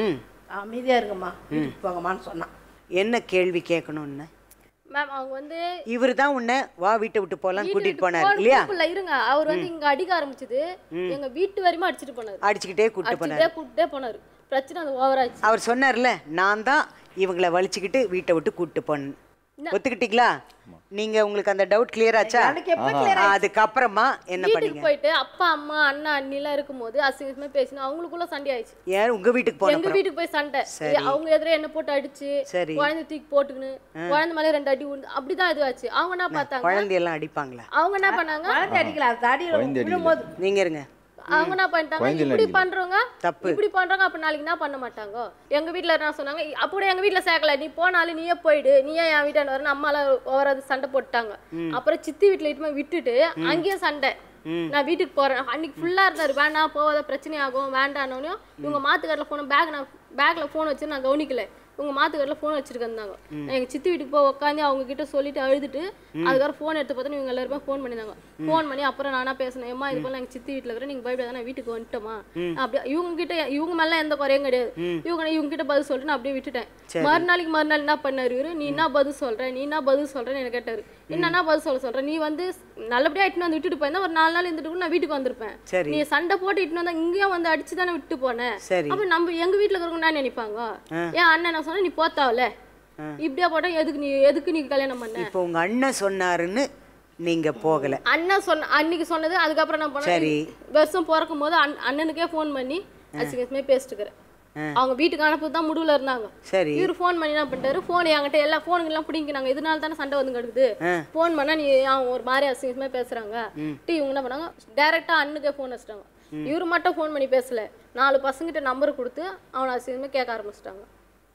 அமைதியா இருக்குமா வீட்டுக்கு போங்கம்மான்னு சொன்னான். என்ன கேள்வி கேட்கணும்னு? மேம் அவங்க வந்து இவரு தான் உன்னை வா வீட்டை விட்டு போலாம் கூட்டிட்டு போனாரு இல்லையா? இருங்க அவர் வந்து இங்க அடிக்க ஆரம்பிச்சது எங்க வீட்டு வரையும் அடிச்சிட்டு போனாரு, அடிச்சுக்கிட்டே கூட்டிட்டு போனாரு கூட்டிட்டே போனாரு. பிரச்சனை அது ஓவராச்சு. அவர் சொன்னார்ல நான் தான் இவங்களை வலிச்சுக்கிட்டு வீட்டை விட்டு கூட்டிட்டு போனேன், ஒத்துக்கிட்டீங்களா? நீங்க உங்களுக்கு அந்த டவுட் கிளியர் ஆச்சா? அதுக்கப்புறமா என்ன பண்ணீங்க? போயிட்டு அப்பா அம்மா அண்ணா அண்ணி எல்லாம் இருக்கும்போது அசிங்கமா பேசினா அவங்களுக்குள்ள சண்டை ஆயிடுச்சு. யார் உங்க வீட்டுக்கு போன? எங்க வீட்டுக்கு போய் சண்டை. அவங்க எதிரே என்ன போட்டு அடிச்சு குழந்தை தூக்கி போட்டுக்கின்னு குழந்தை மேல ரெண்டு அடி உண்டு அப்படிதான் இது ஆச்சு. அவங்க என்ன பார்த்தாங்க? குழந்தை எல்லாம் அடிப்பாங்களா? அவங்க என்ன பண்ணாங்க? குழந்தை அடிக்கல. நீங்க இருங்க. அவங்க என்ன பண்ணிட்டாங்க? இப்படி பண்றவங்க இப்படி பண்றாங்க அப்ப நாளைக்கு என்ன பண்ண மாட்டாங்க? எங்க வீட்டுல என்ன சொன்னாங்க? அப்படியே எங்க வீட்டுல சேர்க்கல, நீ போனாலும் நீயே போயிடு, நீயே என் வீட்டாண்ட வரணும் அம்மால வராது சண்டை போட்டாங்க. அப்புறம் சித்தி வீட்டுல இட்டு விட்டுட்டு அங்கேயும் சண்டை. நான் வீட்டுக்கு போறேன் அன்னைக்கு ஃபுல்லா இருந்தாரு, வேண்டாம் போவாத பிரச்சனை ஆகும் வேண்டானோனையும் இவங்க மாத்துக்காட்டில் போன பேக் நான் பேக்ல போன் வச்சு நான் கவனிக்கல, உங்க மாத்துக்காட்டில் போன் வச்சிருக்காங்க. எங்க சித்தி வீட்டுக்கு போய் உட்காந்து அவங்க கிட்ட சொல்லிட்டு அழுதுட்டு அதுக்கப்புறம் போன் எடுத்து பார்த்தா இவங்க எல்லாருமே போன் பண்ணிருந்தாங்க. போன் பண்ணி அப்புறம் நானா பேசினேன், ஏமா இது போல எங்க சித்தி வீட்டுல இருக்கிற நீங்க பயப்படாத நான் வீட்டுக்கு வந்துட்டோமா அப்படியே இவங்க கிட்ட இவங்க மேல எந்த குறையும் கிடையாது. இவங்க இவங்க கிட்ட பதில் சொல்லிட்டு நான் அப்படியே விட்டுட்டேன். மறுநாளைக்கு மறுநாள் என்ன பண்ணாரு இவரு, நீ என்ன பதில் சொல்ற நீ என்ன பதில் சொல்றேன்னு என்ன கேட்டாரு. என்னன்னா பதில் சொல்ல சொல்ற, நீ வந்து நல்லபடியா இட்டுன்னு வந்து விட்டுட்டு போயிருந்தா ஒரு நாலு நாள் இருந்துட்டு நான் வீட்டுக்கு வந்திருப்பேன். நீ சண்டை போட்டு இட்டுன்னு வந்தா இங்கேயும் வந்து அடிச்சுதானே விட்டு போனேன். அப்ப நம்ம எங்க வீட்டுல இருக்கிறவங்க என்ன நினைப்பாங்க? ஏன் அண்ணன் நான் சொன்னா நீ போத்தாவல இப்படியா போட்டா எதுக்கு நீ எதுக்கு நீ கல்யாணம் பண்ண? இப்போ உங்க அண்ணன் சொன்னாருன்னு நீங்க போகல? அண்ணன் சொன்ன அன்னைக்கு சொன்னது. அதுக்கப்புறம் நான் போனேன் வருஷம் பிறக்கும் போது அண்ணனுக்கே போன் பண்ணி அசிங்கமே பேசிட்டு இருக்கிறேன். அவங்க வீட்டுக்கு அனுப்புதான் முடிவுல இருந்தாங்க. இவரு போன் பண்ணி என்ன பண்ணிட்டாரு, போன் என்கிட்ட எல்லா போனுங்க எல்லாம் பிடிங்க நாங்க இதனால தானே சண்டை வந்து கிடக்குது, போன் பண்ணா நீ அவங்க ஒரு மாதிரி அசிங்கமா பேசுறாங்க டி இவங்க என்ன பண்ணாங்க டைரக்டா அண்ணுக்கே போன் வச்சிட்டாங்க. இவரு மட்டும் போன் பண்ணி பேசல, நாலு பசங்கிட்ட நம்பர் கொடுத்து அவனை அசிங்கமா கேட்க ஆரம்பிச்சிட்டாங்க.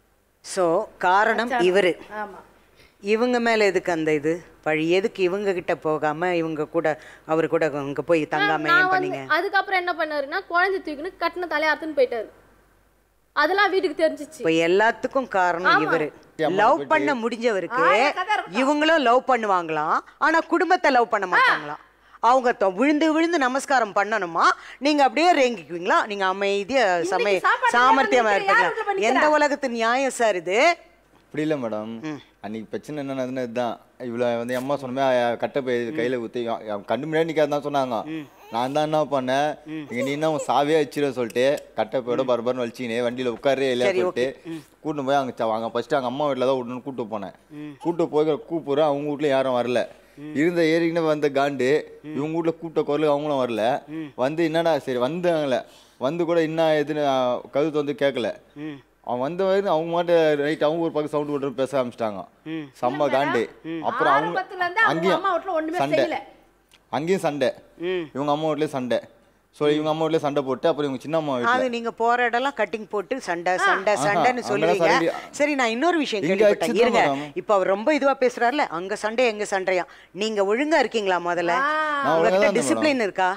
சோ காரணம் இவரு. இவங்க மேல எதுக்கு அந்த இது பழி? எதுக்கு இவங்க கிட்ட போகாம இவங்க கூட அவரு கூட அங்க போய் தங்காம ஏன் பண்ணீங்க? அதுக்கப்புறம் என்ன பண்ணாருன்னா குழந்தை தூக்கின்னு கட்டின தலையாத்துன்னு போயிட்டாரு. அதெல்லாம் வீட்டுக்கு தெரிஞ்சிச்சு. இப்ப எல்லாத்துக்கும் காரணம் இவரு. லவ் பண்ண முடிஞ்சவருக்கு இவங்களும் லவ் பண்ணுவாங்களாம், ஆனா குடும்பத்தை லவ் பண்ண மாட்டாங்களாம். அவங்க விழுந்து விழுந்து நமஸ்காரம் பண்ணணுமா, நீங்க அப்படியே ரேங்கிக்குவீங்களா? நீங்க அமைதியா சமய சாமர்த்தியமா இருப்பீங்களா? எந்த உலகத்து நியாயம் சார் இது? அப்படி இல்லை மேடம், அன்னைக்கு பிரச்சனை என்னன்னா இதுதான். இவ்வளோ வந்து அம்மா சொன்னமே கட்டை போய் கையில் ஊற்றி கண்டு முன்னாடி நிற்காதான் சொன்னாங்க. நான் தான் என்ன பண்ணேன், இங்கே நீ என்ன சாவே வச்சிட சொல்லிட்டு கட்டை போயோட பரபரன்னு வலிச்சிக்கினே வண்டியில் உட்காரே இல்லையா சொல்லிட்டு கூட்டு போய் அங்கே அங்கே ஃபஸ்ட்டு அங்கே அம்மா வீட்டில் தான் விடணும்னு கூப்பிட்டு போனேன். கூப்பிட்டு போய் கூப்பிட்றேன், அவங்க வீட்டில் யாரும் வரல. இருந்த ஏறிக்கின்னு வந்த காண்டு இவங்க வீட்டில் கூப்பிட்ட குரலுக்கு அவங்களும் வரல. வந்து என்னடா சரி வந்தாங்களே, வந்து கூட என்ன எதுன்னு கழுத்து வந்து கேட்கல. அவன் வந்த வரைக்கும் அவங்க மாட்டு ரைட் அவங்க ஒரு பக்கம் சவுண்ட் போட்டு பேச ஆரம்பிச்சிட்டாங்க. செம்ம காண்டு. அப்புறம் அவங்க அங்கேயும் சண்டை, அங்கேயும் சண்டை, இவங்க அம்மா வீட்லயும் சண்டை. ஸோ இவங்க அம்மா வீட்லயே சண்டை போட்டு அப்புறம் இவங்க சின்ன அம்மா வீட்டில் நீங்க போற இடம்லாம் கட்டிங் போட்டு சண்டை சண்டை சண்டைன்னு சொல்லுவீங்க. சரி நான் இன்னொரு விஷயம் கேள்விப்பட்டேன், இருங்க. இப்போ அவர் ரொம்ப இதுவா பேசுறாருல, அங்க சண்டை எங்க சண்டையா? நீங்க ஒழுங்கா இருக்கீங்களா? முதல்ல உங்களுக்கு டிசிப்ளின் இருக்கா?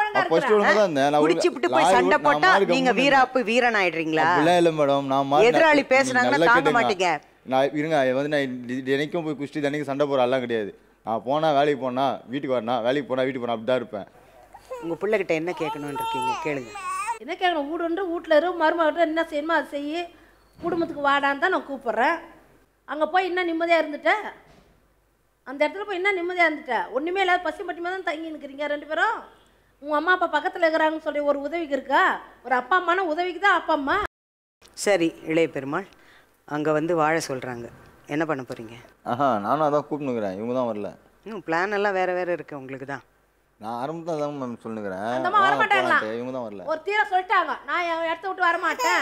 குடிச்சுட்டு போய் சண்டை போட்டா நீங்க வீராப்பு வீரன் ஆயிடுறீங்களா? இல்ல மேடம், நான் எதிராளி பேசுனாங்கன்னா தாங்க மாட்டீங்க. நான் இருங்க வந்து நான் தினைக்கும் போய் குஷ்டி தினைக்கும் சண்டை போற எல்லாம் கிடையாது. நான் போனா வேலைக்கு போனா வீட்டுக்கு வரணும், வேலைக்கு போனா வீட்டுக்கு போனா அப்படிதான் இருப்பேன். உங்க பிள்ளைகிட்ட என்ன கேட்கணும்னு இருக்கீங்க கேளுங்க. என்ன கேட்கணும்? வீடு வீட்டில் இரு, மருமகிட்ட என்ன செய்யணுமோ அதை செய்ய, குடும்பத்துக்கு வாடான்னு தான் நான் கூப்பிட்றேன். அங்கே போய் இன்னும் நிம்மதியாக இருந்துட்டேன், அந்த இடத்துல போய் இன்னும் நிம்மதியாக இருந்துட்டேன். ஒன்றுமே இல்லாத பசி பட்டியமாக தான் தங்கி நிற்கிறீங்க ரெண்டு பேரும். உங்கள் அம்மா அப்பா பக்கத்தில் இருக்கிறாங்கன்னு சொல்லி ஒரு உதவிக்கு இருக்கா? ஒரு அப்பா அம்மானா உதவிக்கு தான் அப்பா அம்மா. சரி இளைய பெருமாள், அங்கே வந்து வாழ சொல்கிறாங்க, என்ன பண்ண போகிறீங்க? ஆஹா நானும் அதான் கூப்பிட்டுக்கிறேன், இவங்க தான் வரல. ம் பிளான் எல்லாம் வேறு வேறு இருக்குது உங்களுக்கு தான். நான் ஆரம்பத்தில் தான் மேம் சொல்லுங்கிறேன், இவங்க தான் வரல. ஒரு தீர சொல்லிட்டாங்க, நான் என் இடத்த விட்டு வர மாட்டேன்,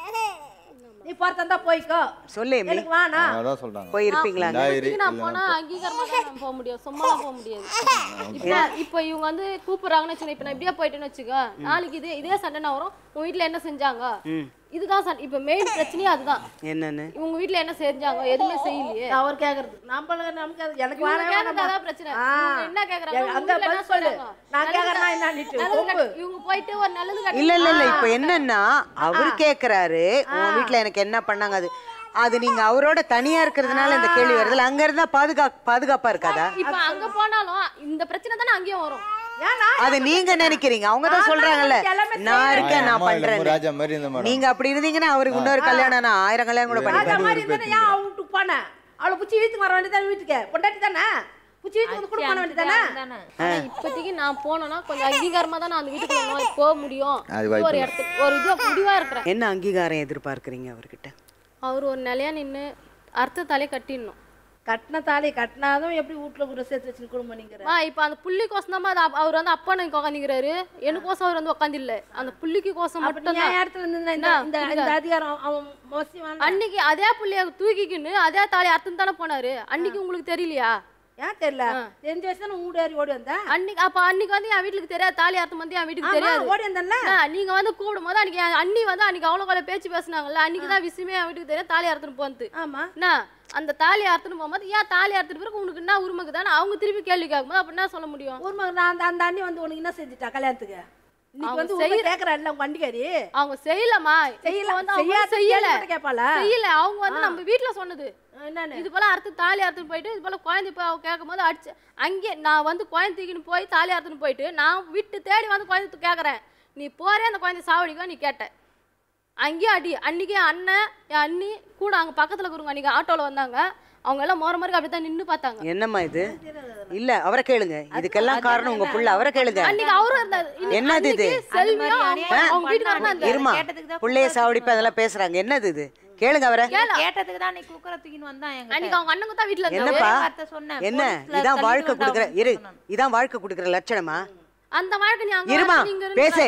நீ போறதா போய்க்கோ சொல்லு. எனக்கு வானா அதான் சொல்றாங்க. போய் இருப்பீங்களா? நான் போனா அங்கீகாரமா தான் போக முடியும், சும்மா போக முடியாது. இப்போ இப்போ இவங்க வந்து கூப்பிடுறாங்கன்னு வச்சுக்கோ, இப்போ நான் இப்படியே போயிட்டேன்னு வச்சுக்கோ, நாளைக்கு இதே இதே சண்டை நான் வரும், உங்க வீட்டுல என்ன செஞ்சாங்க, இதுதான் சண்டை. இப்போ மெயின் பிரச்சனையே அதுதான். என்னன்னு உங்க வீட்டுல என்ன செஞ்சாங்க, எதுவுமே செய்யலையே. அவர் கேக்குறது நம்மள நமக்கு அது எனக்கு வேற வேற பிரச்சனை. என்ன கேக்குறாங்க, அங்க பதில் சொல்லு, நான் கேக்குறேன்னா என்ன நிட்டு இவங்க போயிட்டு ஒரு நல்லது கட்டி. இல்ல இல்ல இல்ல இப்போ என்னன்னா அவர் கேக்குறாரு உங்க வீட்டுல எனக்கு என்ன பண்ணாங்க, அது அது நீங்க அவரோட தனியா இருக்கிறதுனால இந்த கேள்வி வருதுல, அங்க இருந்தா பாதுகா பாதுகாப்பா இருக்காதா? இப்போ அங்க போனாலும் இந்த பிரச்சனை தானே அங்கேயும் வரும். அது நீங்க நினைக்கிறீங்க, அவங்க தான் சொல்றாங்கல்ல நான் இருக்கேன் நான் பண்றேன். ராஜா மாதிரி இந்த மேடம் நீங்க அப்படி இருந்தீங்கன்னா அவருக்கு இன்னொரு கல்யாணம் நான் ஆயிரம் கல்யாணம் கூட ராஜா மாதிரி இருந்தா ஏன் அவ வீட்டுக்கு போனே, அவளை புச்சி வீட்டுக்கு வர வேண்டியதானே, வீட்டுக்கு பொண்டாட்டி தானே, புச்சி வீட்டுக்கு வந்து கூட போன வேண்டியதானே. ஆனா இப்போதைக்கு நான் போனேன்னா கொஞ்சம் அங்கீகாரமா தான் நான் அந்த வீட்டுக்குள்ள போக முடியும். ஒரு இடத்துக்கு ஒரு இது முடிவா இருக்கிறேன். என்ன அங்கீகாரம் எதிர்பார்க்கறீங்க அவர்கிட்ட? அவர் ஒரு நிலையா நின்று அர்த்தத்தாலே கட்டிடணும். கட்டின தாலி கட்டினாதான் எப்படி வீட்டுல கூட சேர்த்து வச்சு குடும்பம் நீங்க. இப்போ அந்த புள்ளி கோசம் தான் அவர் வந்து அப்பா எனக்கு உட்காந்துக்கிறாரு, எனக்கோசம் அவர் வந்து உட்காந்து இல்ல, அந்த புள்ளிக்கு கோசம் மட்டும் தான் இடத்துல இந்த அதிகாரம் அவன் மோசமான. அன்னைக்கு அதே புள்ளிய தூக்கிக்கின்னு அதே தாலி அர்த்தம் தானே போனாரு, அன்னைக்கு உங்களுக்கு தெரியலையா? ஏன் தெரியல, தெரிஞ்ச வயசு தானே ஊடாரி ஓடி வந்தேன் அன்னைக்கு. அப்ப அன்னைக்கு வந்து என் வீட்டுக்கு தெரியாது தாலி அர்த்தம் வந்து என் வீட்டுக்கு தெரியாது, ஓடி வந்தேன்ல. நீங்க வந்து கூப்பிடும் போது அன்னைக்கு அண்ணி வந்து அன்னைக்கு அவ்வளவு கால பேச்சு பேசினாங்கல்ல, அன்னைக்கு தான் விஷயமே என் வீட்டுக்கு தெரியாது தாலி அர்த்தம் போனது. ஆமா என்ன அந்த தாலி அறுத்துன்னு போகும்போது ஏன் தாலி அறுத்துட்டு பிறகு உனக்கு என்ன உரிமைக்கு தானே அவங்க திருப்பி கேள்வி கேட்கும்போது அப்ப என்ன சொல்ல முடியும்? உரிமை நான் அந்த அந்த அண்ணி வந்து உனக்கு என்ன செஞ்சுட்டா கல்யாணத்துக்கு, நீங்க வந்து உரிமை கேக்குறல்ல உங்க வண்டிக்காரி, அவங்க செய்யலமா செய்யல வந்து அவங்க செய்யல கேட்பாளா செய்யல, அவங்க வந்து நம்ம வீட்டுல சொன்னது என்னன்னு இது போல அறுத்து தாலி அறுத்துன்னு போயிட்டு இது போல குழந்தை போய் அவ கேட்கும் போது அடிச்சு அங்கே நான் வந்து குழந்தை தூக்கின்னு போய் தாலி அறுத்துன்னு போயிட்டு நான் வீட்டு தேடி வந்து குழந்தை கேட்கறேன், நீ போறே அந்த குழந்தை சாவடிக்கோ நீ கேட்ட அங்கேயும் அடி. அன்னைக்கு அண்ணன் என் அண்ணி கூட அங்க பக்கத்துல இருக்கிறவங்க அன்னைக்கு ஆட்டோல வந்தாங்க, அவங்க எல்லாம் மோர மாதிரி அப்படித்தான் நின்னு பார்த்தாங்க. என்னம்மா இது? இல்ல அவரை கேளுங்க, இதுக்கெல்லாம் காரணம் உங்க புள்ள, அவரை கேளுங்க. அன்னைக்கு அவரும் இருந்தாரு. என்னது இது? செல்வியும் அவங்க வீட்டுக்காரங்க அந்த இருமா புள்ளைய சாவடிப்ப அதெல்லாம் பேசுறாங்க, என்னது இது? கேளுங்க அவரை. கேட்டதுக்கு தான் அன்னைக்கு குக்கரை தூக்கின்னு வந்தான் எங்க. அன்னைக்கு அவங்க அண்ணனுக்கு தான் வீட்ல இருந்தாரு. என்னப்பா சொன்னேன், என்ன இதான் வாழ்க்கை குடுக்குற இரு இதான் வாழ்க்கை குடுக்குற லட்சணமா? அந்த வாழ்க்கை நீ அங்க இருமா நீங்க பேசு,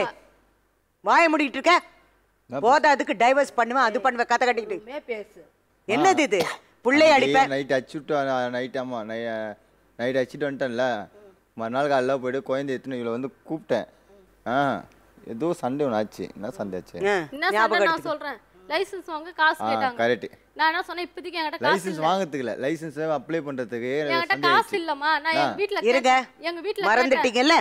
வாய மூடிட்டு இருக்க. போதா அதுக்கு டைவர்ஸ் பண்ணுவேன் அது பண்ணுவேன் கதை கட்டிக்கிட்டு பேசு. என்னது இது? புள்ளைய அடிப்பேன் நைட் அடிச்சுட்டு நைட் ஆமா நைட் அடிச்சுட்டு வந்துட்டேன்ல, மறுநாள் காலைல போயிட்டு குழந்தை எடுத்துன்னு இவளை வந்து கூப்பிட்டேன். ஆ ஏதோ சண்டே ஒன்று ஆச்சு. என்ன சண்டே ஆச்சு? என்ன சண்டை நான் சொல்றேன், லைசென்ஸ் வாங்க காசு கேட்டாங்க. கரெக்ட். நான் என்ன சொன்னேன், இப்போதைக்கு என்கிட்ட காசு லைசென்ஸ் வாங்குறதுக்கு இல்ல, லைசென்ஸ் அப்ளை பண்றதுக்கு என்கிட்ட காசு இல்லம்மா. நான் எங்க வீட்ல இருங்க எங்க வீட்ல மறந்துட்டீங்கல்ல,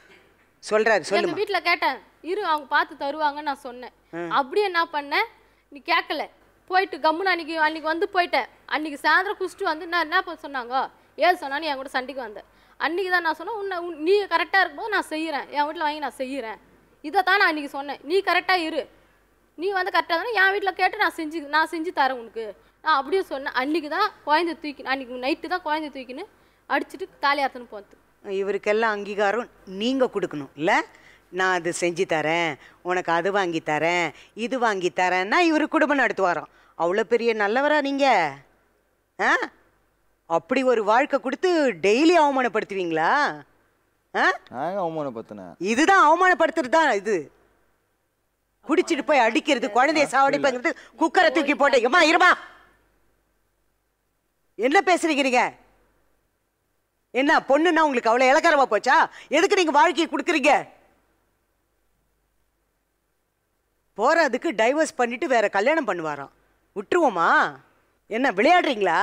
சொல்றாரு சொல்லுங்க. எங்க வீட்ல கேட்டேன், இரு அவங்க பார்த்து தருவாங்கன்னு நான் சொன்னேன். அப்படியே என்ன பண்ணேன், நீ கேட்கல போயிட்டு கம்முன்னு அன்னைக்கு அன்னைக்கு வந்து போயிட்டேன். அன்னைக்கு சாயந்தரம் குடிச்சிட்டு வந்து நான் என்ன சொன்னாங்க ஏது சொன்னா நீ என் கூட சண்டைக்கு வந்தேன். அன்னைக்கு தான் நான் சொன்னேன், உன்னை நீ கரெக்டாக இருக்கும்போது நான் செய்கிறேன், என் வீட்டில் வாங்கி நான் செய்கிறேன், இதை தான் நான் அன்றைக்கி சொன்னேன். நீ கரெக்டாக இரு, நீ வந்து கரெக்டாக தானே என் வீட்டில் கேட்டு நான் செஞ்சு நான் செஞ்சு தரேன் உனக்கு, நான் அப்படியே சொன்னேன். அன்றைக்கி தான் குழந்தை தூக்கி அன்றைக்கி நைட்டு தான் குழந்தை தூக்கின்னு அடிச்சுட்டு தாலியாத்துன்னு போத்து. இவருக்கெல்லாம் அங்கீகாரம் நீங்கள் கொடுக்கணும் இல்லை? நான் அது செஞ்சு தரேன், உனக்கு அது வாங்கி தரேன், இது வாங்கி தரேன்னா இவர் குடும்பம் நடத்துவாராம். அவ்வளோ பெரிய நல்லவரா நீங்கள்? ஆ அப்படி ஒரு வாழ்க்கை கொடுத்து டெய்லி அவமானப்படுத்துவீங்களா? ஆ அவமானப்படுத்தினேன். இதுதான் அவமானப்படுத்துறது தான் இது. குடிச்சிட்டு போய் அடிக்கிறது, குழந்தைய சாவடிப்பங்கிறது, குக்கரை தூக்கி போட்டு ஏமா இருமா என்ன பேசுறீங்க நீங்க? என்ன பொண்ணுன்னா உங்களுக்கு அவ்வளோ இலக்காரமா போச்சா? எதுக்கு நீங்க வாழ்க்கையை கொடுக்குறீங்க? போறதுக்கு டைவர்ஸ் பண்ணிட்டு வேற கல்யாணம் பண்ணுவாராம். விட்டுருவோமா? என்ன விளையாடுறீங்களா?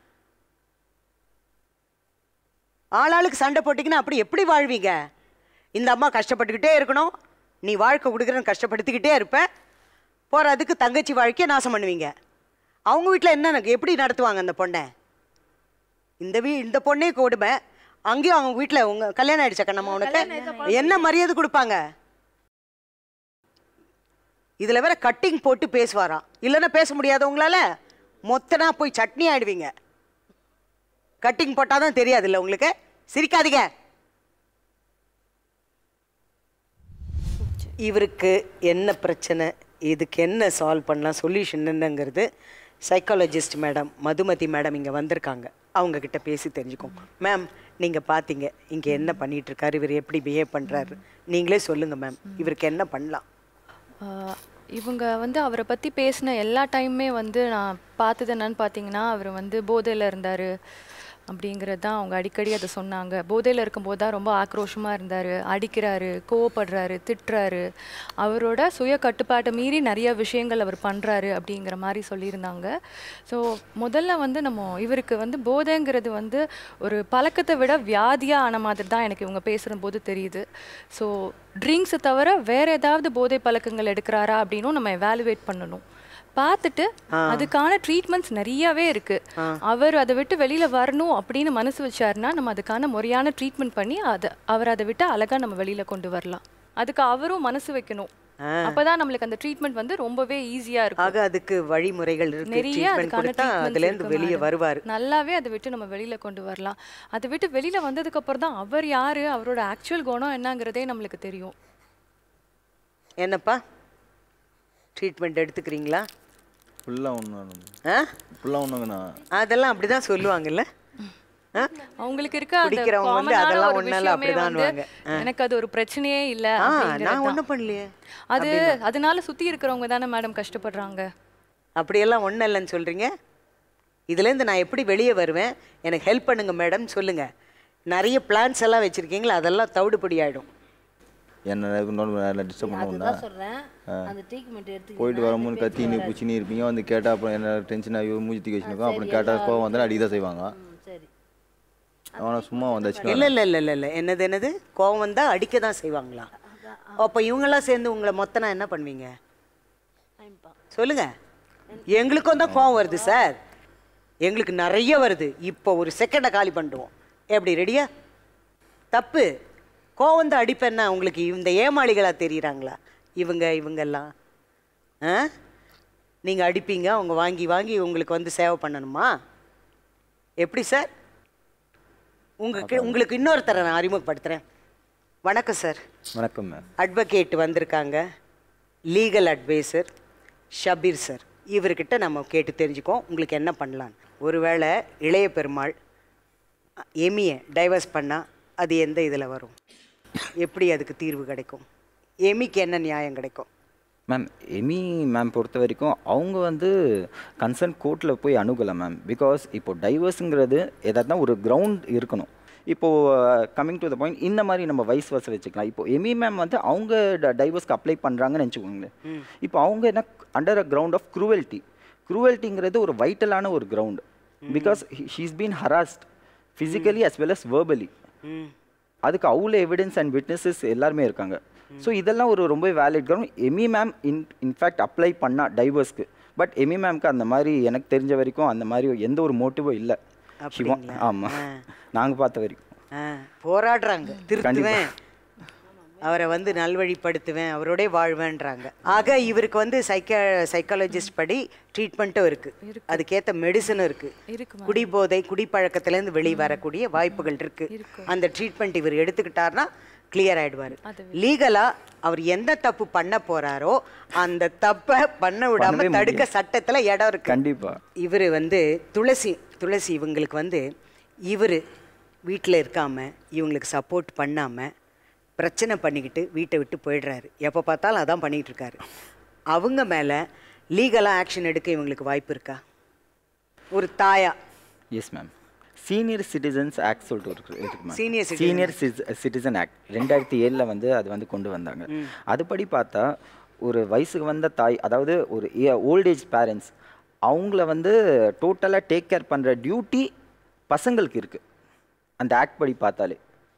ஆளாளுக்கு சண்டை போட்டிங்கன்னா அப்படி எப்படி வாழ்வீங்க? இந்த அம்மா கஷ்டப்பட்டுக்கிட்டே இருக்கணும், நீ வாழ்க்கை கொடுக்குறன்னு கஷ்டப்படுத்திக்கிட்டே இருப்ப, போகிறதுக்கு தங்கச்சி வாழ்க்கையை நாசம் பண்ணுவீங்க. அவங்க வீட்டில் என்ன எப்படி நடத்துவாங்க அந்த பொண்ணை? இந்த வீ இந்த பொண்ணே கொடுமை, அங்கேயும் அவங்க வீட்டில் உங்கள் கல்யாணம் ஆகிடுச்சா கண்ணம்மா உனக்கு என்ன மரியாதை கொடுப்பாங்க? இதில் வேற கட்டிங் போட்டு பேசுவாராம், இல்லைன்னா பேச முடியாது உங்களால், மொத்தனா போய் சட்னி ஆயிடுவீங்க. கட்டிங் போட்டாதான் தெரியாது இல்லை உங்களுக்கு? சிரிக்காதீங்க. இவருக்கு என்ன பிரச்சனை, இதுக்கு என்ன சால்வ் பண்ணலாம், சொல்யூஷன் என்னங்கிறது சைக்காலஜிஸ்ட் மேடம் மதுமதி மேடம் இங்கே வந்திருக்காங்க, அவங்கக்கிட்ட பேசி தெரிஞ்சுக்கோம். மேம் நீங்கள் பார்த்தீங்க இங்கே என்ன பண்ணிகிட்ருக்காரு, இவர் எப்படி பிஹேவ் பண்ணுறாரு, நீங்களே சொல்லுங்கள் மேம், இவருக்கு என்ன பண்ணலாம்? இவங்க வந்து அவரை பற்றி பேசின எல்லா டைமுமே வந்து நான் பார்த்தது என்னன்னு பார்த்தீங்கன்னா, அவர் வந்து போதையில் இருந்தார் அப்படிங்கிறது தான் அவங்க அடிக்கடி அதை சொன்னாங்க. போதையில் இருக்கும்போது தான் ரொம்ப ஆக்ரோஷமாக இருந்தார், அடிக்கிறாரு, கோவப்படுறாரு, திட்டுறாரு, அவரோட சுய கட்டுப்பாட்டை மீறி நிறைய விஷயங்கள் அவர் பண்ணுறாரு அப்படிங்கிற மாதிரி சொல்லியிருந்தாங்க. ஸோ முதல்ல வந்து நம்ம இவருக்கு வந்து போதைங்கிறது வந்து ஒரு பழக்கத்தை விட வியாதியாக ஆன மாதிரி தான் எனக்கு இவங்க பேசுகிற போது தெரியுது. ஸோ ட்ரிங்க்ஸை தவிர வேறு ஏதாவது போதை பழக்கங்கள் எடுக்கிறாரா அப்படின்னும் நம்ம எவாலுவேட் பண்ணணும். பார்த்துட்டு அதுக்கான ட்ரீட்மெண்ட்ஸ் நிறையவே இருக்கு. அவர் அதை விட்டு வெளியில வரணும் அப்படின்னு மனசு வச்சாருன்னா நம்ம அதுக்கான முறையான ட்ரீட்மெண்ட் பண்ணி அதை அவர் அதை விட்டு அழகா நம்ம வெளியில கொண்டு வரலாம். அதுக்கு அவரும் மனசு வைக்கணும். அப்பதான் நம்மளுக்கு அந்த ட்ரீட்மெண்ட் வந்து ரொம்பவே ஈஸியா இருக்கும். ஆக அதுக்கு வழிமுறைகள் இருக்கு, நிறைய அதுக்கான அதுல இருந்து வெளியே வருவார். நல்லாவே அதை விட்டு நம்ம வெளியில கொண்டு வரலாம். அதை விட்டு வெளியில வந்ததுக்கு அப்புறம் தான் அவர் யாரு, அவரோட ஆக்சுவல் குணம் என்னங்கிறதே நம்மளுக்கு தெரியும். என்னப்பா ட்ரீட்மெண்ட் எடுத்துக்கிறீங்களா? ஃபுல்லாக ஒன்று ஃபுல்லாக ஒன்றுங்கண்ணா, அதெல்லாம் அப்படி தான் சொல்லுவாங்கல்ல. அவங்களுக்கு இருக்க அந்த காமனான ஒரு விஷயமே வந்து எனக்கு அது ஒரு பிரச்சனையே இல்ல, நான் ஒண்ணும் பண்ணலையே, அது அதனால சுத்தி இருக்கிறவங்க தானே மேடம் கஷ்டப்படுறாங்க. அப்படியெல்லாம் ஒன்றும் இல்லைன்னு சொல்றீங்க. இதுலேருந்து நான் எப்படி வெளியே வருவேன், எனக்கு ஹெல்ப் பண்ணுங்க மேடம் சொல்லுங்க. நிறைய பிளான்ஸ் எல்லாம் வச்சிருக்கீங்களா, அதெல்லாம் தவிடுபடி ஆயிடும். என்ன டிஸ்டர்ப் பண்ணுவோம்னா போயிட்டு வரும்போது கத்தின்னு குச்சின்னு இருப்பீங்க, வந்து கேட்டால் அப்புறம் என்ன டென்ஷன் ஆகி மூஞ்சி தூக்கி வச்சுருக்கோம், அப்புறம் கேட்டால் கோவம் வந்தாலும் அடி தான் செய்வாங்க. ஆனால் சும்மா வந்தாச்சு. இல்லை இல்லை இல்லை இல்லை இல்லை என்னது என்னது கோவம் வந்தால் அடிக்க தான் செய்வாங்களா? அப்போ இவங்கெல்லாம் சேர்ந்து உங்களை மொத்தனா என்ன பண்ணுவீங்க சொல்லுங்க? எங்களுக்கும் தான் கோவம் வருது சார், எங்களுக்கு நிறைய வருது. இப்போ ஒரு செகண்டை காலி பண்ணிடுவோம். எப்படி ரெடியா? தப்பு. கோவம் தான் அடிப்பேன்னா உங்களுக்கு இந்த ஏமாளிகளாக தெரியுறாங்களா இவங்க இவங்கெல்லாம்? ஆ நீங்கள் அடிப்பீங்க, அவங்க வாங்கி வாங்கி உங்களுக்கு வந்து சேவை பண்ணணுமா? எப்படி சார்? உங்களுக்கு உங்களுக்கு இன்னொருத்தரை நான் அறிமுகப்படுத்துகிறேன். வணக்கம் சார். வணக்கம் மேம். அட்வொகேட் வந்திருக்காங்க, லீகல் அட்வைசர் ஷபீர் சார். இவர்கிட்ட நம்ம கேட்டு தெரிஞ்சுக்கோம் உங்களுக்கு என்ன பண்ணலான்னு. ஒருவேளை இளைய பெருமாள் எமியை டைவர்ஸ் பண்ணால் அது எந்த இதில் வரும், எப்படி அதுக்கு தீர்வு கிடைக்கும், எமிக்கு என்ன நியாயம் கிடைக்கும்? மேம் எமி மேம் பொறுத்த வரைக்கும் அவங்க வந்து கன்சர்ன் கோர்ட்டில் போய் அணுகலை மேம். பிகாஸ் இப்போ டைவர்ஸுங்கிறது எதாவது ஒரு கிரவுண்ட் இருக்கணும். இப்போது கம்மிங் டு த பாயிண்ட், இந்த மாதிரி நம்ம வைஸ் வர்ஸை வச்சுக்கலாம். இப்போ எமி மேம் வந்து அவங்க டைவர்ஸ்க்கு அப்ளை பண்ணுறாங்கன்னு நினச்சிக்கோங்களேன். இப்போ அவங்க என்ன under a ground of cruelty. க்ரூவல்ட்டிங்கிறது ஒரு வைட்டலான ஒரு ground. Because she's been harassed physically as well as verbally. அதுக்கு அவ்வளோ எவிடன்ஸ் அண்ட் விட்னஸஸ் எல்லாருமே இருக்காங்க. ஸோ இதெல்லாம் ஒரு ரொம்ப valid ground. Amy ma'am in in fact apply பண்ணால் டைவர்ஸ்க்கு. பட் எமி மேம்க்கு அந்த மாதிரி எனக்கு தெரிஞ்ச வரைக்கும் அந்த மாதிரி எந்த ஒரு மோட்டிவும் இல்லை. ஆமாம், நாங்கள் பார்த்த வரைக்கும் போராடுறாங்க, திருத்துவேன், அவரை வந்து நல்வழிப்படுத்துவேன், அவரோட வாழ்வேன்றாங்க. ஆக இவருக்கு வந்து சைக்கா சைக்காலஜிஸ்ட் படி ட்ரீட்மெண்ட்டும் இருக்குது, அதுக்கேற்ற மெடிசனும் இருக்குது. குடிபோதை குடிப்பழக்கத்துலேருந்து வெளியே வரக்கூடிய வாய்ப்புகள் இருக்குது. அந்த ட்ரீட்மெண்ட் இவர் எடுத்துக்கிட்டார்னா கிளியர் ஆகிடுவார். லீகலாக அவர் எந்த தப்பு பண்ண போகிறாரோ அந்த தப்பை பண்ண விடாமல் தடுக்க சட்டத்தில் இடம் இருக்குது. கண்டிப்பாக. இவர் வந்து துளசி துளசி இவங்களுக்கு வந்து இவர் வீட்டில் இருக்காமல் இவங்களுக்கு சப்போர்ட் பண்ணாமல் பிரச்சனை பண்ணிக்கிட்டு வீட்டை விட்டு போயிடுறாரு. எப்போ பார்த்தாலும் அதான் பண்ணிகிட்டு இருக்காரு. அவங்க மேலே லீகலாக ஆக்ஷன் எடுக்க இவங்களுக்கு வாய்ப்பு இருக்கா ஒரு தாயா? Yes ma'am. Senior citizens act சொல்லிட்டு இருக்கு ma'am. Senior senior citizen act ரெண்டாயிரத்தி ஏழில் வந்து அது வந்து கொண்டு வந்தாங்க. அதுபடி பார்த்தா ஒரு வயசுக்கு வந்த தாய், அதாவது ஒரு ஓல்டேஜ் பேரண்ட்ஸ், அவங்கள வந்து டோட்டலாக டேக் கேர் பண்ணுற டியூட்டி பசங்களுக்கு இருக்குது அந்த ஆக்ட் படி பார்த்தாலே.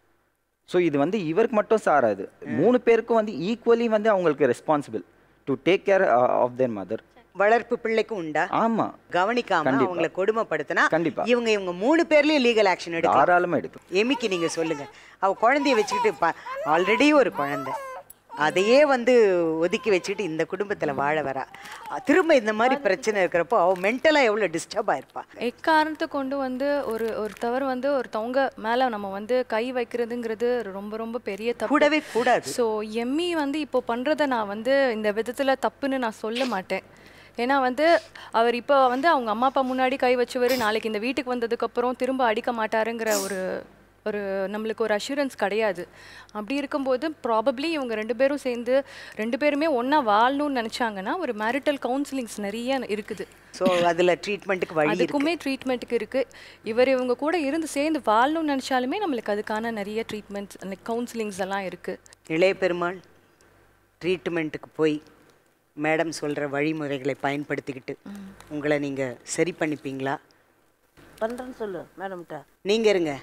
ஸோ இது வந்து இவருக்கு மட்டும் சாராது, மூணு பேருக்கும் வந்து ஈக்குவலி வந்து அவங்களுக்கு responsible to take care of their mother. வளர்ப்பு பிள்ளைக்கும் உண்டா? ஆமா, கவனிக்காம அவங்கள கொடுமைப்படுத்தினா கண்டிப்பா இவங்க இவங்க மூணு பேர்லயும் லீகல் ஆக்ஷன் எடுக்கலாம், தாராளமா எடுக்கும். எமிக்கு நீங்க சொல்லுங்க, அவ குழந்தைய வச்சுக்கிட்டு ஆல்ரெடி ஒரு குழந்தை அதையே வந்து ஒதுக்கி வச்சுட்டு இந்த குடும்பத்தில் வாழ வரா. திரும்ப இந்த மாதிரி பிரச்சனை இருக்கிறப்போ அவள் மென்டலாக எவ்வளோ டிஸ்டர்ப் ஆயிருப்பா. எக்காரணத்தை கொண்டு வந்து ஒரு ஒரு தவறு வந்து ஒருத்தவங்க மேலே நம்ம வந்து கை வைக்கிறதுங்கிறது ரொம்ப ரொம்ப பெரிய தப்பு. கூடவே கூடாது. ஸோ எம்மி வந்து இப்போ பண்ணுறதை நான் வந்து இந்த விதத்தில் தப்புன்னு நான் சொல்ல மாட்டேன். ஏன்னா வந்து அவர் இப்போ வந்து அவங்க அம்மா அப்பா முன்னாடி கை வச்சவர் நாளைக்கு இந்த வீட்டுக்கு வந்ததுக்கப்புறம் திரும்ப அடிக்க மாட்டாருங்கிற ஒரு ஒரு நம்மளுக்கு ஒரு அஷூரன்ஸ் கிடையாது. அப்படி இருக்கும்போது ப்ராபப்ளி இவங்க ரெண்டு பேரும் சேர்ந்து ரெண்டு பேருமே ஒன்றா வாழணும்னு நினச்சாங்கன்னா ஒரு மேரிட்டல் கவுன்சிலிங்ஸ் நிறைய இருக்குது. ஸோ அதில் ட்ரீட்மெண்ட்டுக்கு வழி அதுக்குமே ட்ரீட்மெண்ட்டுக்கு இருக்குது. இவர் இவங்க கூட இருந்து சேர்ந்து வாழணும்னு நினச்சாலுமே நம்மளுக்கு அதுக்கான நிறைய ட்ரீட்மெண்ட்ஸ் லைக் கவுன்சிலிங்ஸ் எல்லாம் இருக்குது. இளைய பெருமாள் ட்ரீட்மெண்ட்டுக்கு போய் மேடம் சொல்கிற வழிமுறைகளை பயன்படுத்திக்கிட்டு உங்களை நீங்கள் சரி பண்ணிப்பீங்களா? பண்ணுறேன்னு சொல்லு மேடம்கிட்ட. நீங்கள் இருங்க,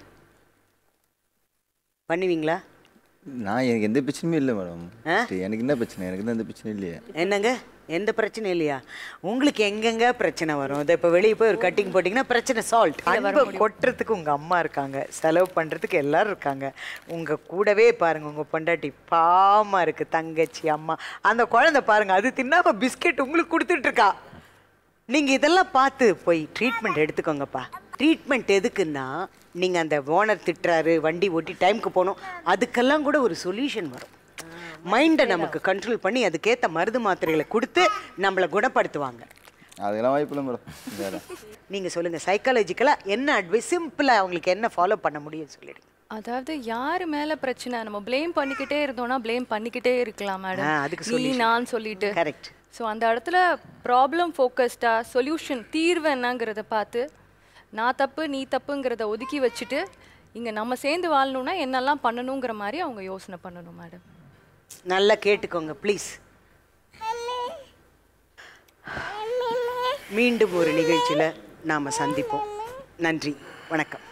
பண்ணுவீங்களா? நான் எனக்கு எந்த பிரச்சனையும் இல்லை மேடம். எனக்கு என்ன பிரச்சனை? எனக்கு தான் எந்த பிரச்சனையும் இல்லையே. என்னங்க எந்த பிரச்சனையும் இல்லையா? உங்களுக்கு எங்கெங்க பிரச்சனை வரும்? இதை இப்போ வெளியே போய் ஒரு கட்டிங் போட்டிங்கன்னா பிரச்சனை சால்ட். அன்பை கொட்டுறதுக்கு உங்கள் அம்மா இருக்காங்க, செலவு பண்ணுறதுக்கு எல்லோரும் இருக்காங்க. உங்கள் கூடவே பாருங்கள் உங்கள் பொண்டாட்டி பாவமாக இருக்குது, தங்கச்சி அம்மா. அந்த குழந்தை பாருங்கள், அது தின்னாம பிஸ்கெட் உங்களுக்கு கொடுத்துட்ருக்கா. நீங்கள் இதெல்லாம் பார்த்து போய் ட்ரீட்மெண்ட் எடுத்துக்கோங்கப்பா. ட்ரீட்மெண்ட் எதுக்குன்னா நீங்கள் அந்த ஓனர் திட்டுறாரு, வண்டி ஓட்டி டைமுக்கு போகணும், அதுக்கெல்லாம் கூட ஒரு சொல்யூஷன் வரும். மைண்டை நமக்கு கண்ட்ரோல் பண்ணி அதுக்கேற்ற மருந்து மாத்திரைகளை கொடுத்து நம்மளை குணப்படுத்துவாங்க. அதெல்லாம் வாய்ப்பு இல்லை மேடம். நீங்கள் சொல்லுங்கள், சைக்காலஜிக்கலாக என்ன அட்வைஸ், சிம்பிளாக அவங்களுக்கு என்ன ஃபாலோ பண்ண முடியும்னு சொல்லிடுங்க. அதாவது யார் மேலே பிரச்சனை நம்ம ப்ளேம் பண்ணிக்கிட்டே இருந்தோம்னா ப்ளேம் பண்ணிக்கிட்டே இருக்கலாம் மேடம். அதுக்கு நீ நான் சொல்லிட்டு கரெக்ட். ஸோ அந்த இடத்துல ப்ராப்ளம் ஃபோக்கஸ்டாக சொல்யூஷன் தீர்வு என்னங்கிறத பார்த்து நான் தப்பு நீ தப்புங்கிறத ஒதுக்கி வச்சுட்டு இங்கே நம்ம சேர்ந்து வாழணும்னா என்னெல்லாம் பண்ணணுங்கிற மாதிரி அவங்க யோசனை பண்ணணும் மேடம். நல்லா கேட்டுக்கோங்க ப்ளீஸ். மீண்டும் ஒரு நிகழ்ச்சியில் நாம் சந்திப்போம். நன்றி, வணக்கம்.